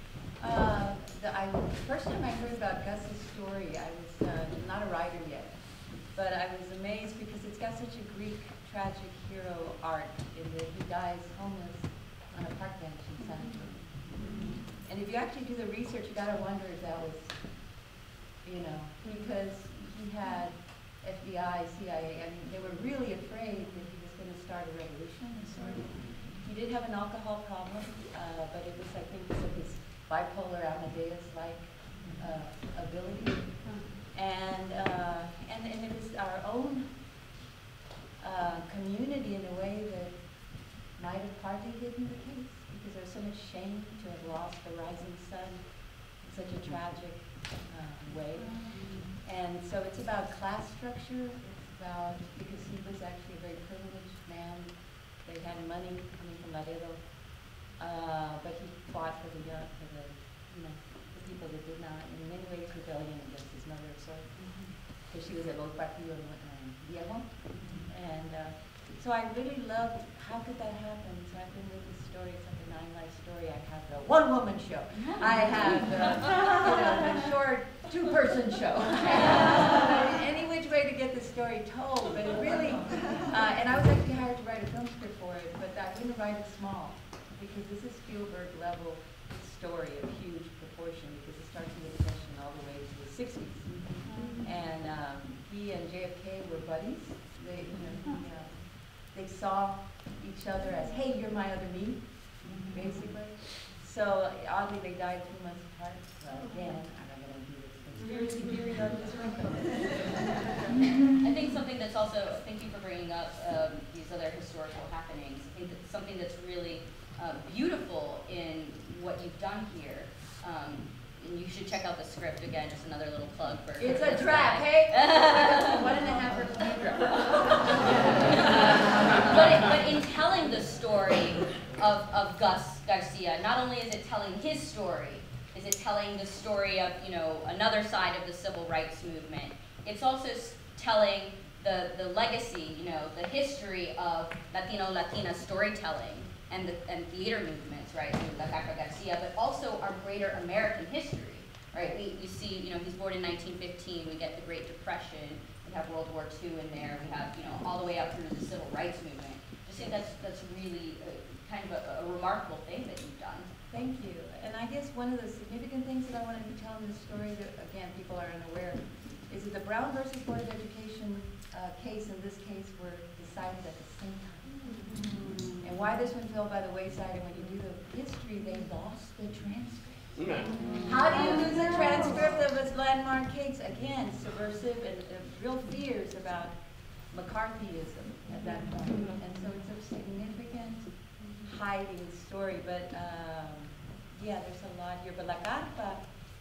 The first time I heard about Gus's story, I was not a writer yet, but I was amazed because it's got such a Greek tragic hero arc in that he dies homeless on a park bench in San Antonio. And if you actually do the research, you gotta wonder if that was, because he had FBI, CIA, I mean, they were really afraid that he was going to start a revolution, sort of. He did have an alcohol problem, but it was, I think, because of his bipolar Amadeus-like ability. And it was our own community in a way that might have partly hidden the case, because there's so much shame to have lost the rising sun in such a tragic way. And so it's about class structure. It's about, because he was actually a very privileged man. They had money coming from Laredo, but he fought for the young, for the people that did not, in many ways, rebellion against his mother, sort of, because she was a low partido Diego. And so I really loved, how could that happen? So I've been with this story, it's like a 9-life story. I have the one-woman show. I have the short 2-person show. Any which way to get the story told, but it really, and I was actually hired to write a film script for it, but I wouldn't write it small, because this is Spielberg level story of huge proportion, because it starts in the Depression all the way to the 60s. And he and JFK were buddies. They saw each other as, hey, you're my other me, basically. So oddly, they died 2 months apart. So again, I'm not going to do this conspiracy theory on this one. I think something that's also, thank you for bringing up these other historical happenings. I think that's something that's really beautiful in what you've done here. And you should check out the script again, just another little plug for it's a trap, hey? 1.5% trap. But in telling the story of Gus Garcia, not only is it telling his story, is it telling the story of another side of the civil rights movement. It's also telling the legacy, the history of Latino-Latina storytelling and theater movements, right, through Amparo Garcia, but also our greater American history, right? We see, he's born in 1915, we get the Great Depression, we have World War II in there, we have, all the way up through the civil rights movement. I just think that's really kind of a remarkable thing that you've done. Thank you. And I guess one of the significant things that I wanted to tell in this story that, again, people are unaware, is that the Brown versus Board of Education case and this case were decided at the same time. and why this one fell by the wayside, and when you do the history, they lost the transcript. How do you lose a transcript of its landmark case? Again, subversive and real fears about McCarthyism at that point. And so it's a significant hiding story, but yeah, there's a lot here. But La Carpa,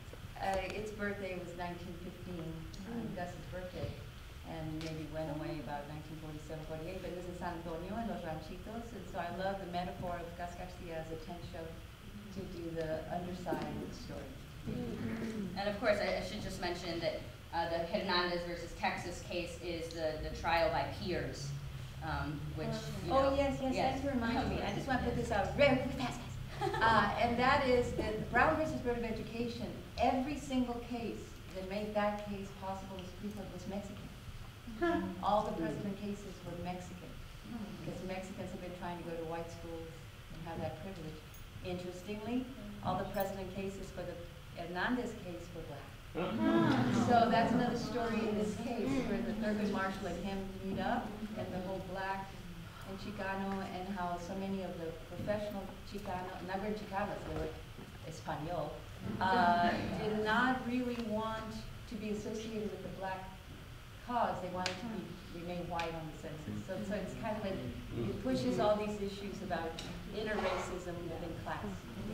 its birthday was 1915, Gus's birthday, and maybe went away about 1947, 48, but it was in San Antonio and Los Ranchitos, and so I love the metaphor of Gus Garcia's attempt to do the underside of the story. And of course, I should just mention that the Hernandez versus Texas case is the trial by peers, which, you know, yes, thanks for reminding me. I just want to put this out very fast. And that is that Brown versus Board of Education, every single case that made that case possible was Mexican. All the precedent cases were Mexican, because Mexicans have been trying to go to white schools and have that privilege. Interestingly, all the precedent cases for the Hernandez case were black. So that's another story in this case where the Thurgood Marshall and him meet up, and the whole black and Chicano, and how so many of the professional Chicano, not very Chicanos, they were Espanol, did not really want to be associated with the black cause. They wanted to remain white on the census. So it's kind of it pushes all these issues about inter-racism within class.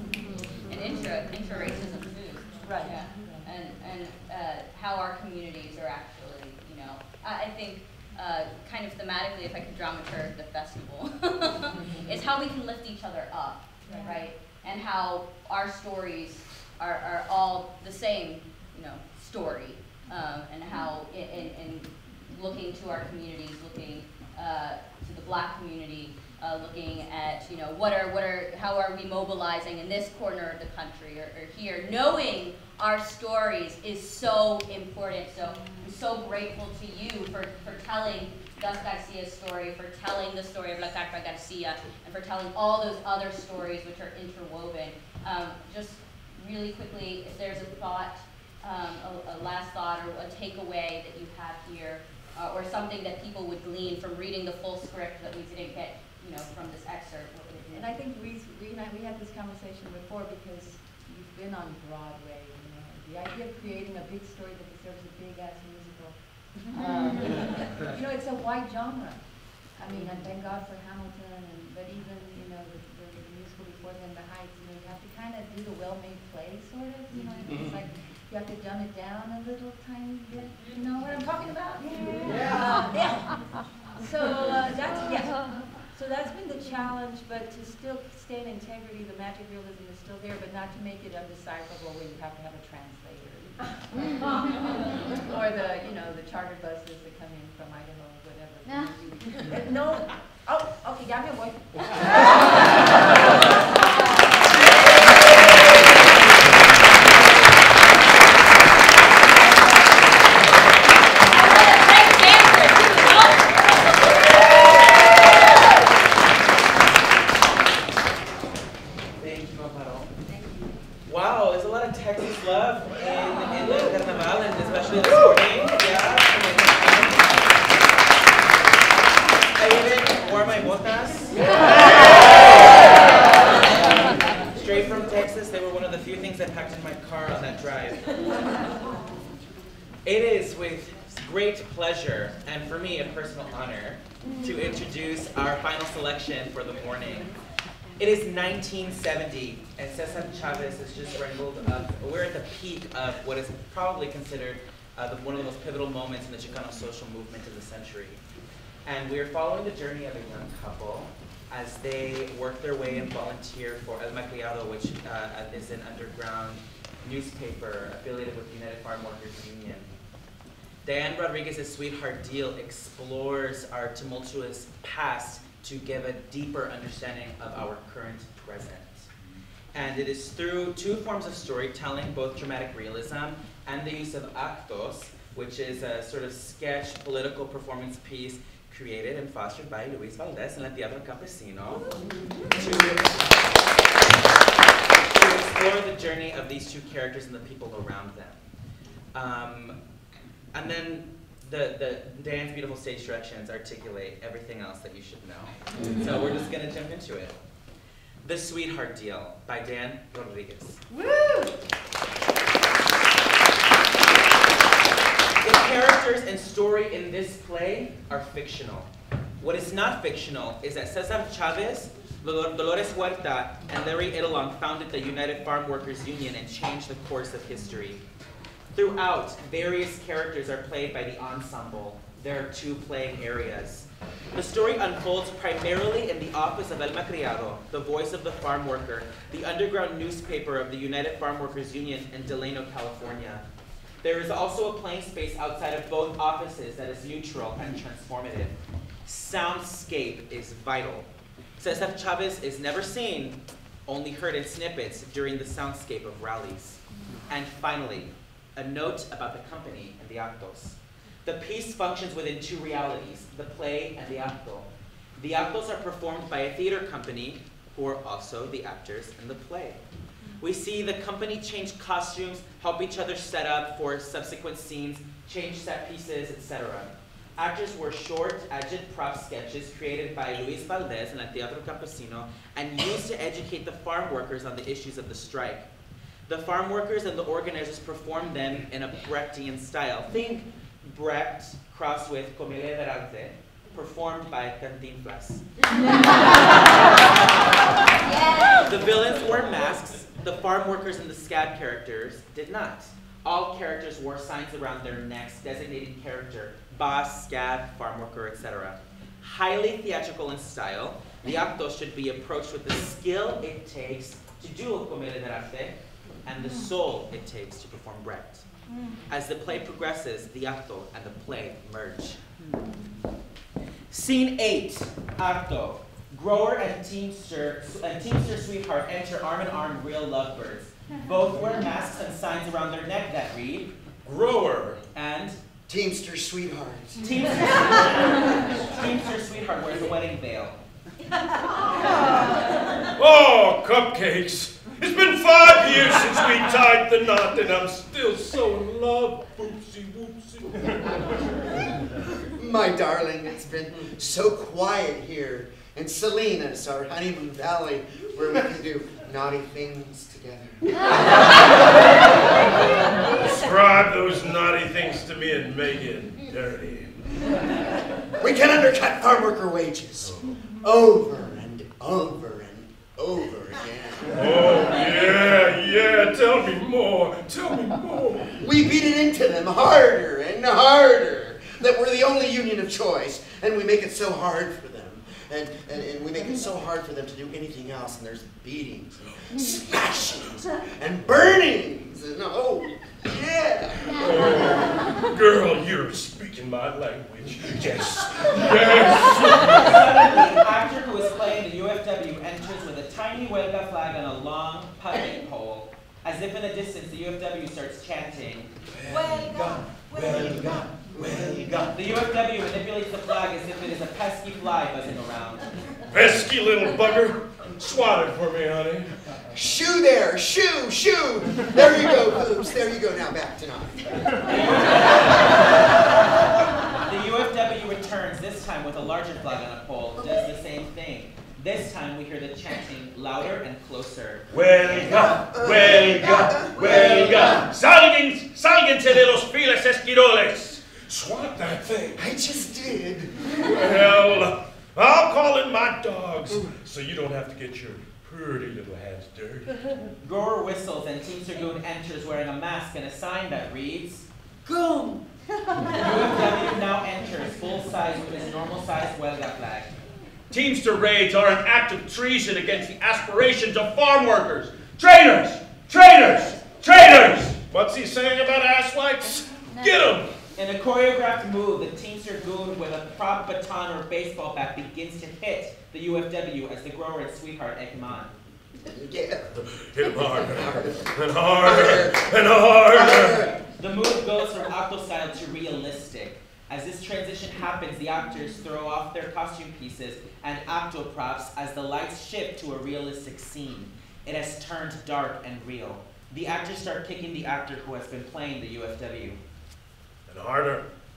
And intra-racism too. Right. Yeah. And how our communities are actually, you know, I think kind of thematically, if I could dramaturg the festival, is how we can lift each other up, right? And how our stories are all the same, you know, story, and how in looking to our communities, looking to the black community, looking at, you know, how are we mobilizing in this corner of the country or here, knowing our stories is so important. So I'm so grateful to you for telling Gus Garcia's story, for telling the story of La Carpa Garcia, and for telling all those other stories which are interwoven. Just really quickly, if there's a thought, a last thought or a takeaway that you have here, or something that people would glean from reading the full script that we didn't get, you know, from this excerpt. And I think we had this conversation before because you've been on Broadway. You know, the idea of creating a big story that deserves a big-ass musical. You know, it's a wide genre. I mean, and thank God for Hamilton, but even, you know, the musical before then, The Heights, you know, you have to kind of do the well-made play, sort of. You know, it's like you have to dumb it down a little tiny bit. You know what I'm talking about? Yeah. So that's been the challenge, but to still stay in integrity, the magic realism is still there, but not to make it undecipherable where you have to have a translator. Or the charter buses that come in from Idaho, whatever. No. Oh, okay, ya me voy. Wow, there's a lot of Texas love in the Carnaval, and especially this morning. Yeah. I even wore my botas. Straight from Texas, they were one of the few things I packed in my car on that drive. It is with great pleasure, and for me a personal honor, to introduce our final selection for the morning. It is 1970, and Cesar Chavez has just wrangled up. We're at the peak of what is probably considered one of the most pivotal moments in the Chicano social movement of the century. And we are following the journey of a young couple as they work their way and volunteer for El Macriado, which is an underground newspaper affiliated with the United Farm Workers Union. Diane Rodriguez's Sweetheart Deal explores our tumultuous past to give a deeper understanding of our current present. And it is through two forms of storytelling, both dramatic realism and the use of actos, which is a sort of sketch political performance piece created and fostered by Luis Valdez in El Teatro Campesino to explore the journey of these two characters and the people around them. And then Diane's beautiful stage directions articulate everything else that you should know. So we're just gonna jump into it. The Sweetheart Deal by Diane Rodriguez. Woo! The characters and story in this play are fictional. What is not fictional is that Cesar Chavez, Dolores Huerta, and Larry Idolong founded the United Farm Workers Union and changed the course of history. Throughout, various characters are played by the ensemble. There are 2 playing areas. The story unfolds primarily in the office of El Macriado, the voice of the farm worker, the underground newspaper of the United Farm Workers Union in Delano, California. There is also a playing space outside of both offices that is neutral and transformative. Soundscape is vital. Cesar Chavez is never seen, only heard in snippets during the soundscape of rallies. And finally, a note about the company and the actos. The piece functions within 2 realities, the play and the acto. The actos are performed by a theater company, who are also the actors in the play. We see the company change costumes, help each other set up for subsequent scenes, change set pieces, etc. Actors were short, agit-prop sketches created by Luis Valdez in El Teatro Campesino and used to educate the farm workers on the issues of the strike. The farm workers and the organizers performed them in a Brechtian style. Think Brecht crossed with Comedia dell'arte, performed by Cantinflas. The villains wore masks. The farm workers and the scab characters did not. All characters wore signs around their necks designating character, boss, scab, farm worker, etc. Highly theatrical in style, the actos should be approached with the skill it takes to do a Comedia dell'arte and the soul it takes to perform Brecht. As the play progresses, the acto and the play merge. Scene 8, acto. Grower and teamster sweetheart enter arm in arm real lovebirds. Both wear masks and signs around their neck that read, Grower and Teamster sweetheart. Teamster sweetheart wears a wedding veil. Oh, cupcakes. It's been 5 years since we tied the knot, and I'm still so in love. Oopsie whoopsie. My darling, it's been so quiet here in Salinas, our honeymoon valley, where we can do naughty things together. Describe those naughty things to me and make it dirty. We can undercut farm worker wages over and over and over again. Oh, yeah, tell me more, We beat it into them harder and harder, that we're the only union of choice, and we make it so hard for them. And we make it so hard for them to do anything else, and there's beatings, and smashings, and burnings, and oh, yeah. Oh, girl, you're speaking my language. Yes. Suddenly, the actor who is playing the UFW enters with a tiny huelga flag on a long puppet pole. As if in the distance, the UFW starts chanting, Huelga, huelga, huelga. The UFW manipulates the flag as if it is a pesky fly buzzing around. Pesky little bugger. Swat it for me, honey. Shoo there, shoo, shoo. There you go, Poops. There you go. Now back to knock. The UFW returns, this time with a larger flag on a pole, does the same thing. This time we hear the chanting louder and closer. Huelga, huelga, huelga. Sálguense de los files esquiroles. Swat that thing. I just did. Well, I'll call in my dogs so you don't have to get your pretty little hands dirty. Grower whistles and Teamster Goon enters wearing a mask and a sign that reads, Goon! The UFW now enters full-size with his normal-sized huelga flag. Teamster raids are an act of treason against the aspirations of farm workers. Traitors! Traitors! Traitors! What's he saying about asswipes? Get him! In a choreographed move, the Teamster Goon with a prop baton or baseball bat begins to hit the UFW as the grower and sweetheart egg him on. Yeah. Hit him harder, and harder, and harder. The move goes from acto style to realistic. As this transition happens, the actors throw off their costume pieces and acto props as the lights shift to a realistic scene. It has turned dark and real. The actors start kicking the actor who has been playing the UFW. And harder,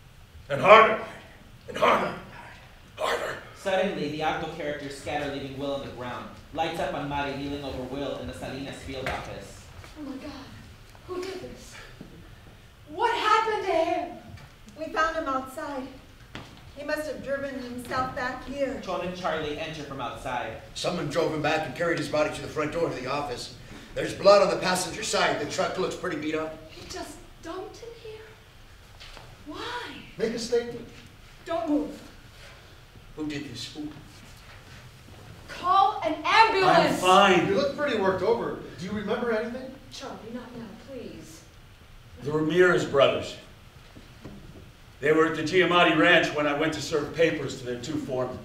And harder. And harder. Harder. Suddenly, the acto characters scatter, leaving Will on the ground. Lights up on Mari kneeling over Will in the Salinas field office. Oh my God, who did this? What happened to him? We found him outside. He must have driven himself back here. Chon and Charlie enter from outside. Someone drove him back and carried his body to the front door of the office. There's blood on the passenger side. The truck looks pretty beat up. He just dumped him here? Why? Make a statement. Don't move. Who did this? Who? Call an ambulance! I'm fine. You look pretty worked over. Do you remember anything? Charlie, not now, please. The Ramirez brothers. They were at the Giamatti Ranch when I went to serve papers to their 2 foremen.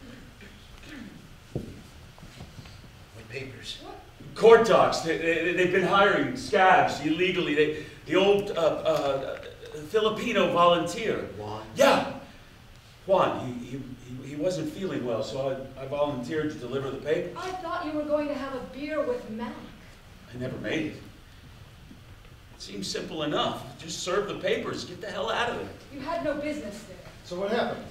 What papers? Court docs. They've been hiring scabs illegally. The old Filipino volunteer. Juan? Yeah. Juan. He wasn't feeling well, so I volunteered to deliver the papers. I thought you were going to have a beer with Mac. I never made it. It seems simple enough. Just serve the papers. Get the hell out of there. You had no business there. So what happened?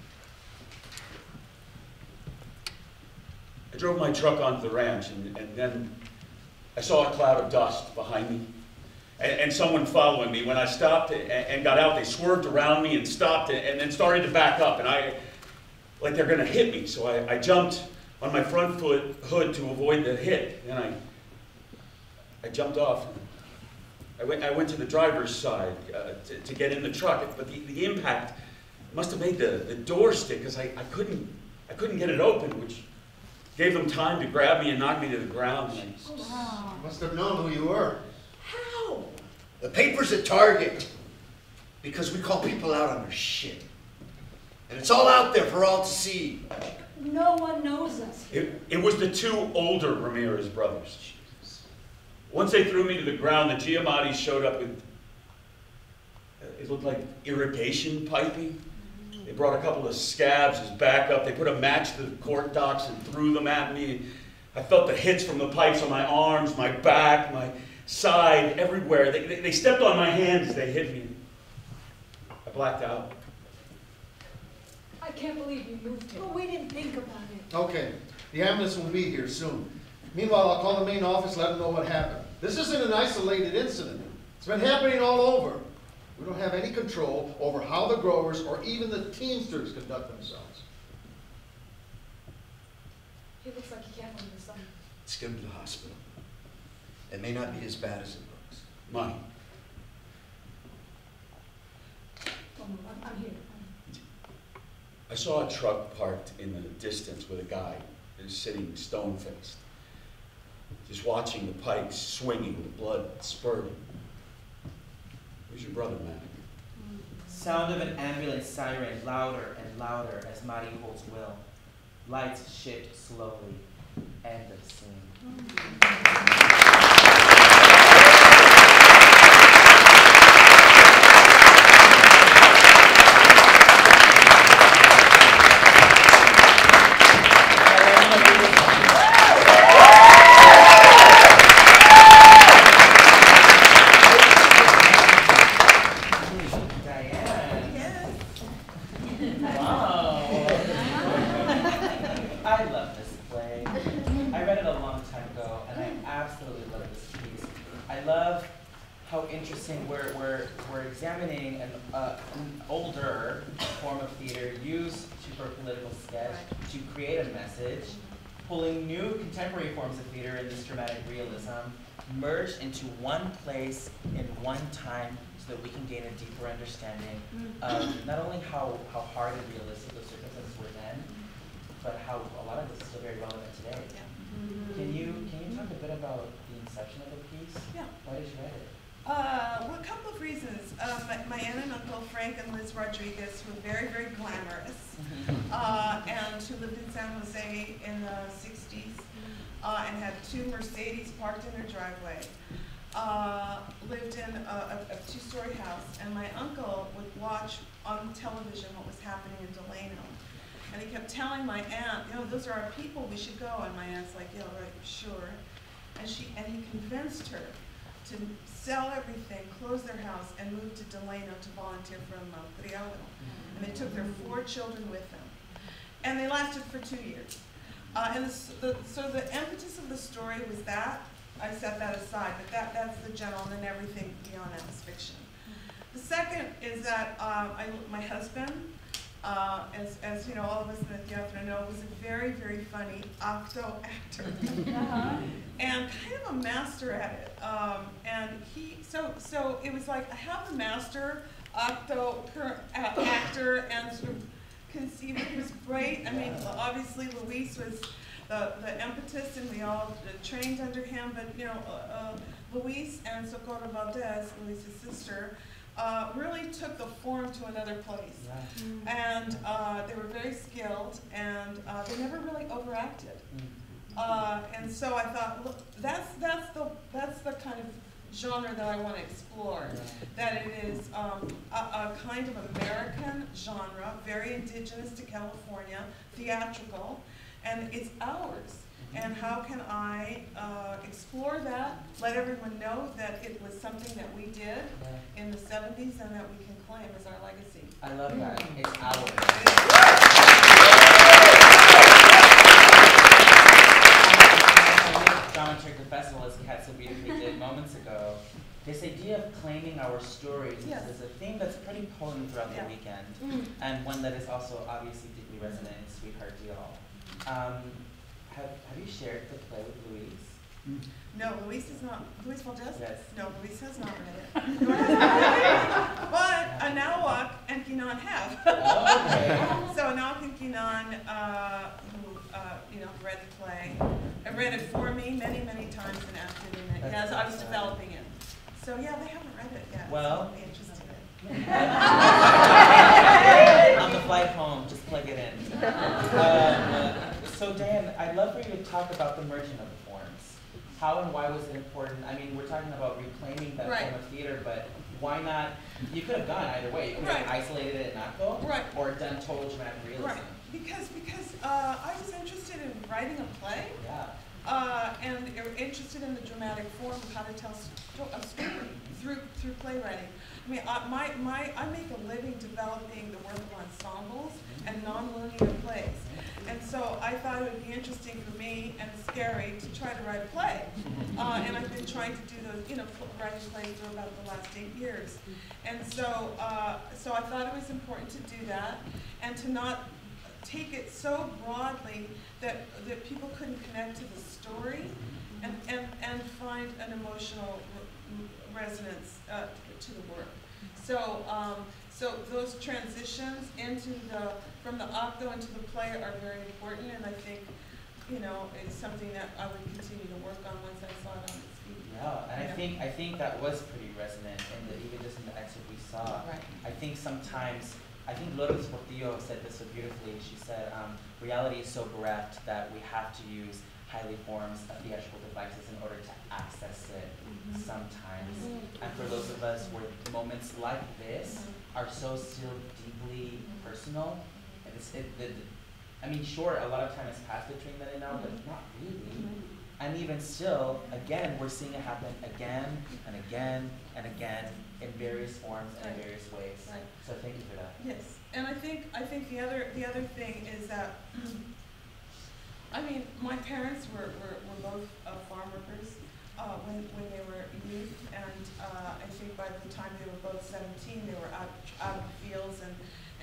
I drove my truck onto the ranch, and then I saw a cloud of dust behind me. And someone following me. When I stopped and got out, they swerved around me and stopped and then started to back up. And like they're going to hit me. So I jumped on my front hood to avoid the hit. And I jumped off. I went to the driver's side to get in the truck. But the impact must have made the door stick because I couldn't get it open, which gave them time to grab me and knock me to the ground. Wow. You must have known who you were. How? The paper's a target. Because we call people out on their shit. And it's all out there for all to see. No one knows us here. It was the 2 older Ramirez brothers. Once they threw me to the ground, the Giamattis showed up with, it looked like irrigation piping. They brought a couple of scabs as backup. They put a match to the court docs and threw them at me. I felt the hits from the pipes on my arms, my back, my side, everywhere. They stepped on my hands as they hit me. I blacked out. I can't believe you moved him. Well, we didn't think about it. Okay, the ambulance will be here soon. Meanwhile, I'll call the main office, let them know what happened. This isn't an isolated incident. It's been happening all over. We don't have any control over how the growers or even the Teamsters conduct themselves. He looks like he can't leave the sun. Let's get him to the hospital. It may not be as bad as it looks. Money. I'm here. I saw a truck parked in the distance with a guy who's sitting stone-faced, just watching the pipes swinging with blood spurting. Where's your brother, man? Sound of an ambulance siren louder and louder as Mari holds Will. Lights shift slowly. End of scene. We're examining an older form of theater used for political sketch to create a message, pulling new contemporary forms of theater in this dramatic realism, merged into one place in one time so that we can gain a deeper understanding of not only how hard and realistic those circumstances were then, but how a lot of this is still very relevant today. Can you talk a bit about the inception of the piece? Yeah. Why did you write it? Well, a couple of reasons. My aunt and uncle, Frank and Liz Rodriguez, were very, very glamorous, and who lived in San Jose in the 60s, and had 2 Mercedes parked in their driveway. Lived in a 2-story house, and my uncle would watch on television what was happening in Delano. And he kept telling my aunt, you know, those are our people, we should go. And my aunt's like, yeah, right, sure. And he convinced her to sell everything, close their house, and move to Delano to volunteer from Cuatro. And they took their 4 children with them. And they lasted for 2 years. So the impetus of the story was that. I set that aside, but that's the general, and then everything beyond that is fiction. The second is that my husband, as you know, all of us in the theatre know, was a very, very funny actor, and kind of a master at it. And so it was like I have the master actor, and sort of conceived it was great. I mean, obviously Luis was the impetus, and we all trained under him. But you know, Luis and Socorro Valdez, Luis's sister, really took the form to another place. Yeah. And they were very skilled, and they never really overacted. And so I thought, look, that's the kind of genre that I want to explore. Yeah. That it is a kind of American genre, very indigenous to California, theatrical, and it's ours. And how can I explore that, let everyone know that it was something that we did in the 70s and that we can claim as our legacy. I love that. It's ours. Dramaturg the festival, as Kat so beautifully did moments ago, this idea of claiming our stories is a theme that's pretty potent throughout the weekend, and one that is also obviously deeply resonant in Sweetheart Deal. Have you shared the play with Luis? No, Luis is not. Luis Valdez? Yes. No, Luis has not read it. But Anahuac and Quinan have. Oh, okay. So Anahuac and Quinan, who read the play, and read it for me many, many times and acted in it as I was developing it. So yeah, they haven't read it yet. Well, so I'll be interested in it. On the flight home, just plug it in. So Diane, I'd love for you to talk about the merging of the forms. How and why was it important? I mean, we're talking about reclaiming that form of theater, but why not? You could have gone either way. You could have isolated it and not go, or done total dramatic realism. Right. Because I was interested in writing a play. Yeah. And interested in the dramatic form of how to tell a story through playwriting. I mean, I make a living developing the work of ensembles and non-linear plays. And so I thought it would be interesting for me and scary to try to write a play. And I've been trying to do those, writing plays for about the last 8 years. And so I thought it was important to do that and to not take it so broadly that people couldn't connect to the story and find an emotional resonance to the work. So those transitions from the octo into the play are very important, and I think, it's something that I would continue to work on once I saw it on its feet. Yeah, and I think that was pretty resonant, even just in the excerpt we saw. Right. I think Lourdes Portillo said this so beautifully. She said, reality is so bereft that we have to use highly forms of theatrical devices in order to access it sometimes. And for those of us where moments like this are so still deeply personal, I mean, sure, a lot of time has passed between then and now, but not really. And even still, again, we're seeing it happen again and again and again in various forms and in various ways. Right. So thank you for that. Yes, and I think the other thing is that I mean, my parents were both farm workers when they were youth, and I think by the time they were both 17, they were out of the fields and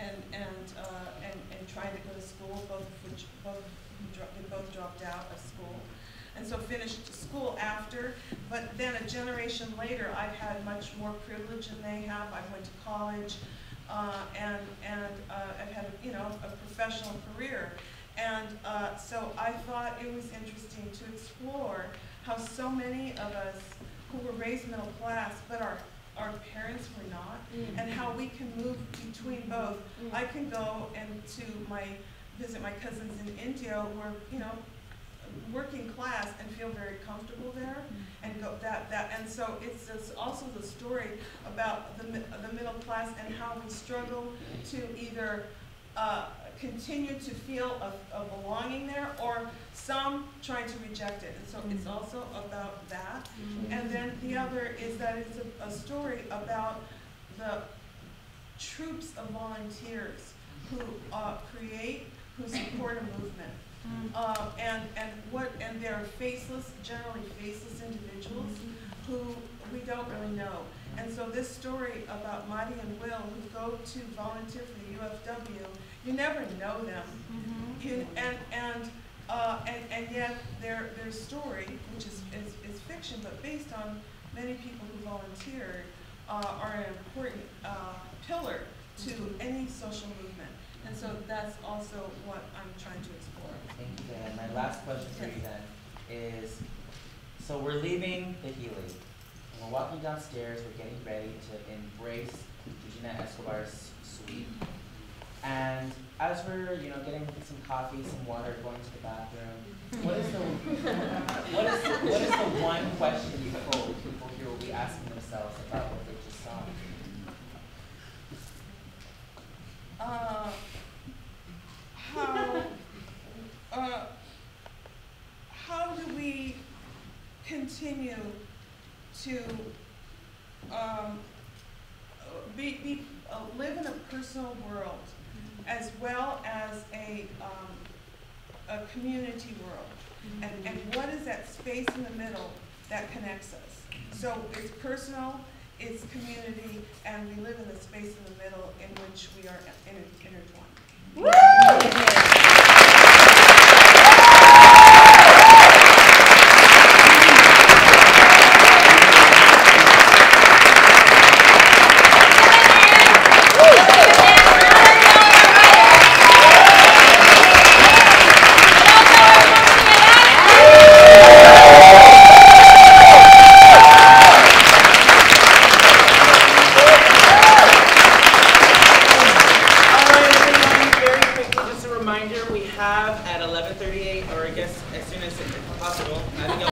trying to go to school. They both dropped out of school, and so finished school after. But then a generation later, I've had much more privilege than they have. I went to college, and I've had a professional career. And so I thought it was interesting to explore how so many of us who were raised middle class, but our parents were not, and how we can move between both. I can go and visit my cousins in India who are, working class and feel very comfortable there, and go and so it's also the story about the middle class and how we struggle to either continue to feel a belonging there, or some trying to reject it. And so it's also about that. And then the other is that it's a story about the troops of volunteers who create, who support a movement. And they're faceless, generally faceless individuals who we don't really know. And so this story about Madi and Will, who go to volunteer for the UFW, you never know them. And yet their story, which is fiction, but based on many people who volunteered, are an important pillar to any social movement. And so that's also what I'm trying to explore. Thank you, Dan. My last question for you then is, so we're leaving the Healy. We're walking downstairs, we're getting ready to embrace Regina Escobar's suite. And as we're, getting some coffee, some water, going to the bathroom, what is the one question you hope people here will be asking themselves about what they just saw? How do we continue to live in a personal world as well as a community world? And what is that space in the middle that connects us? So it's personal, it's community, and we live in the space in the middle in which we are intertwined.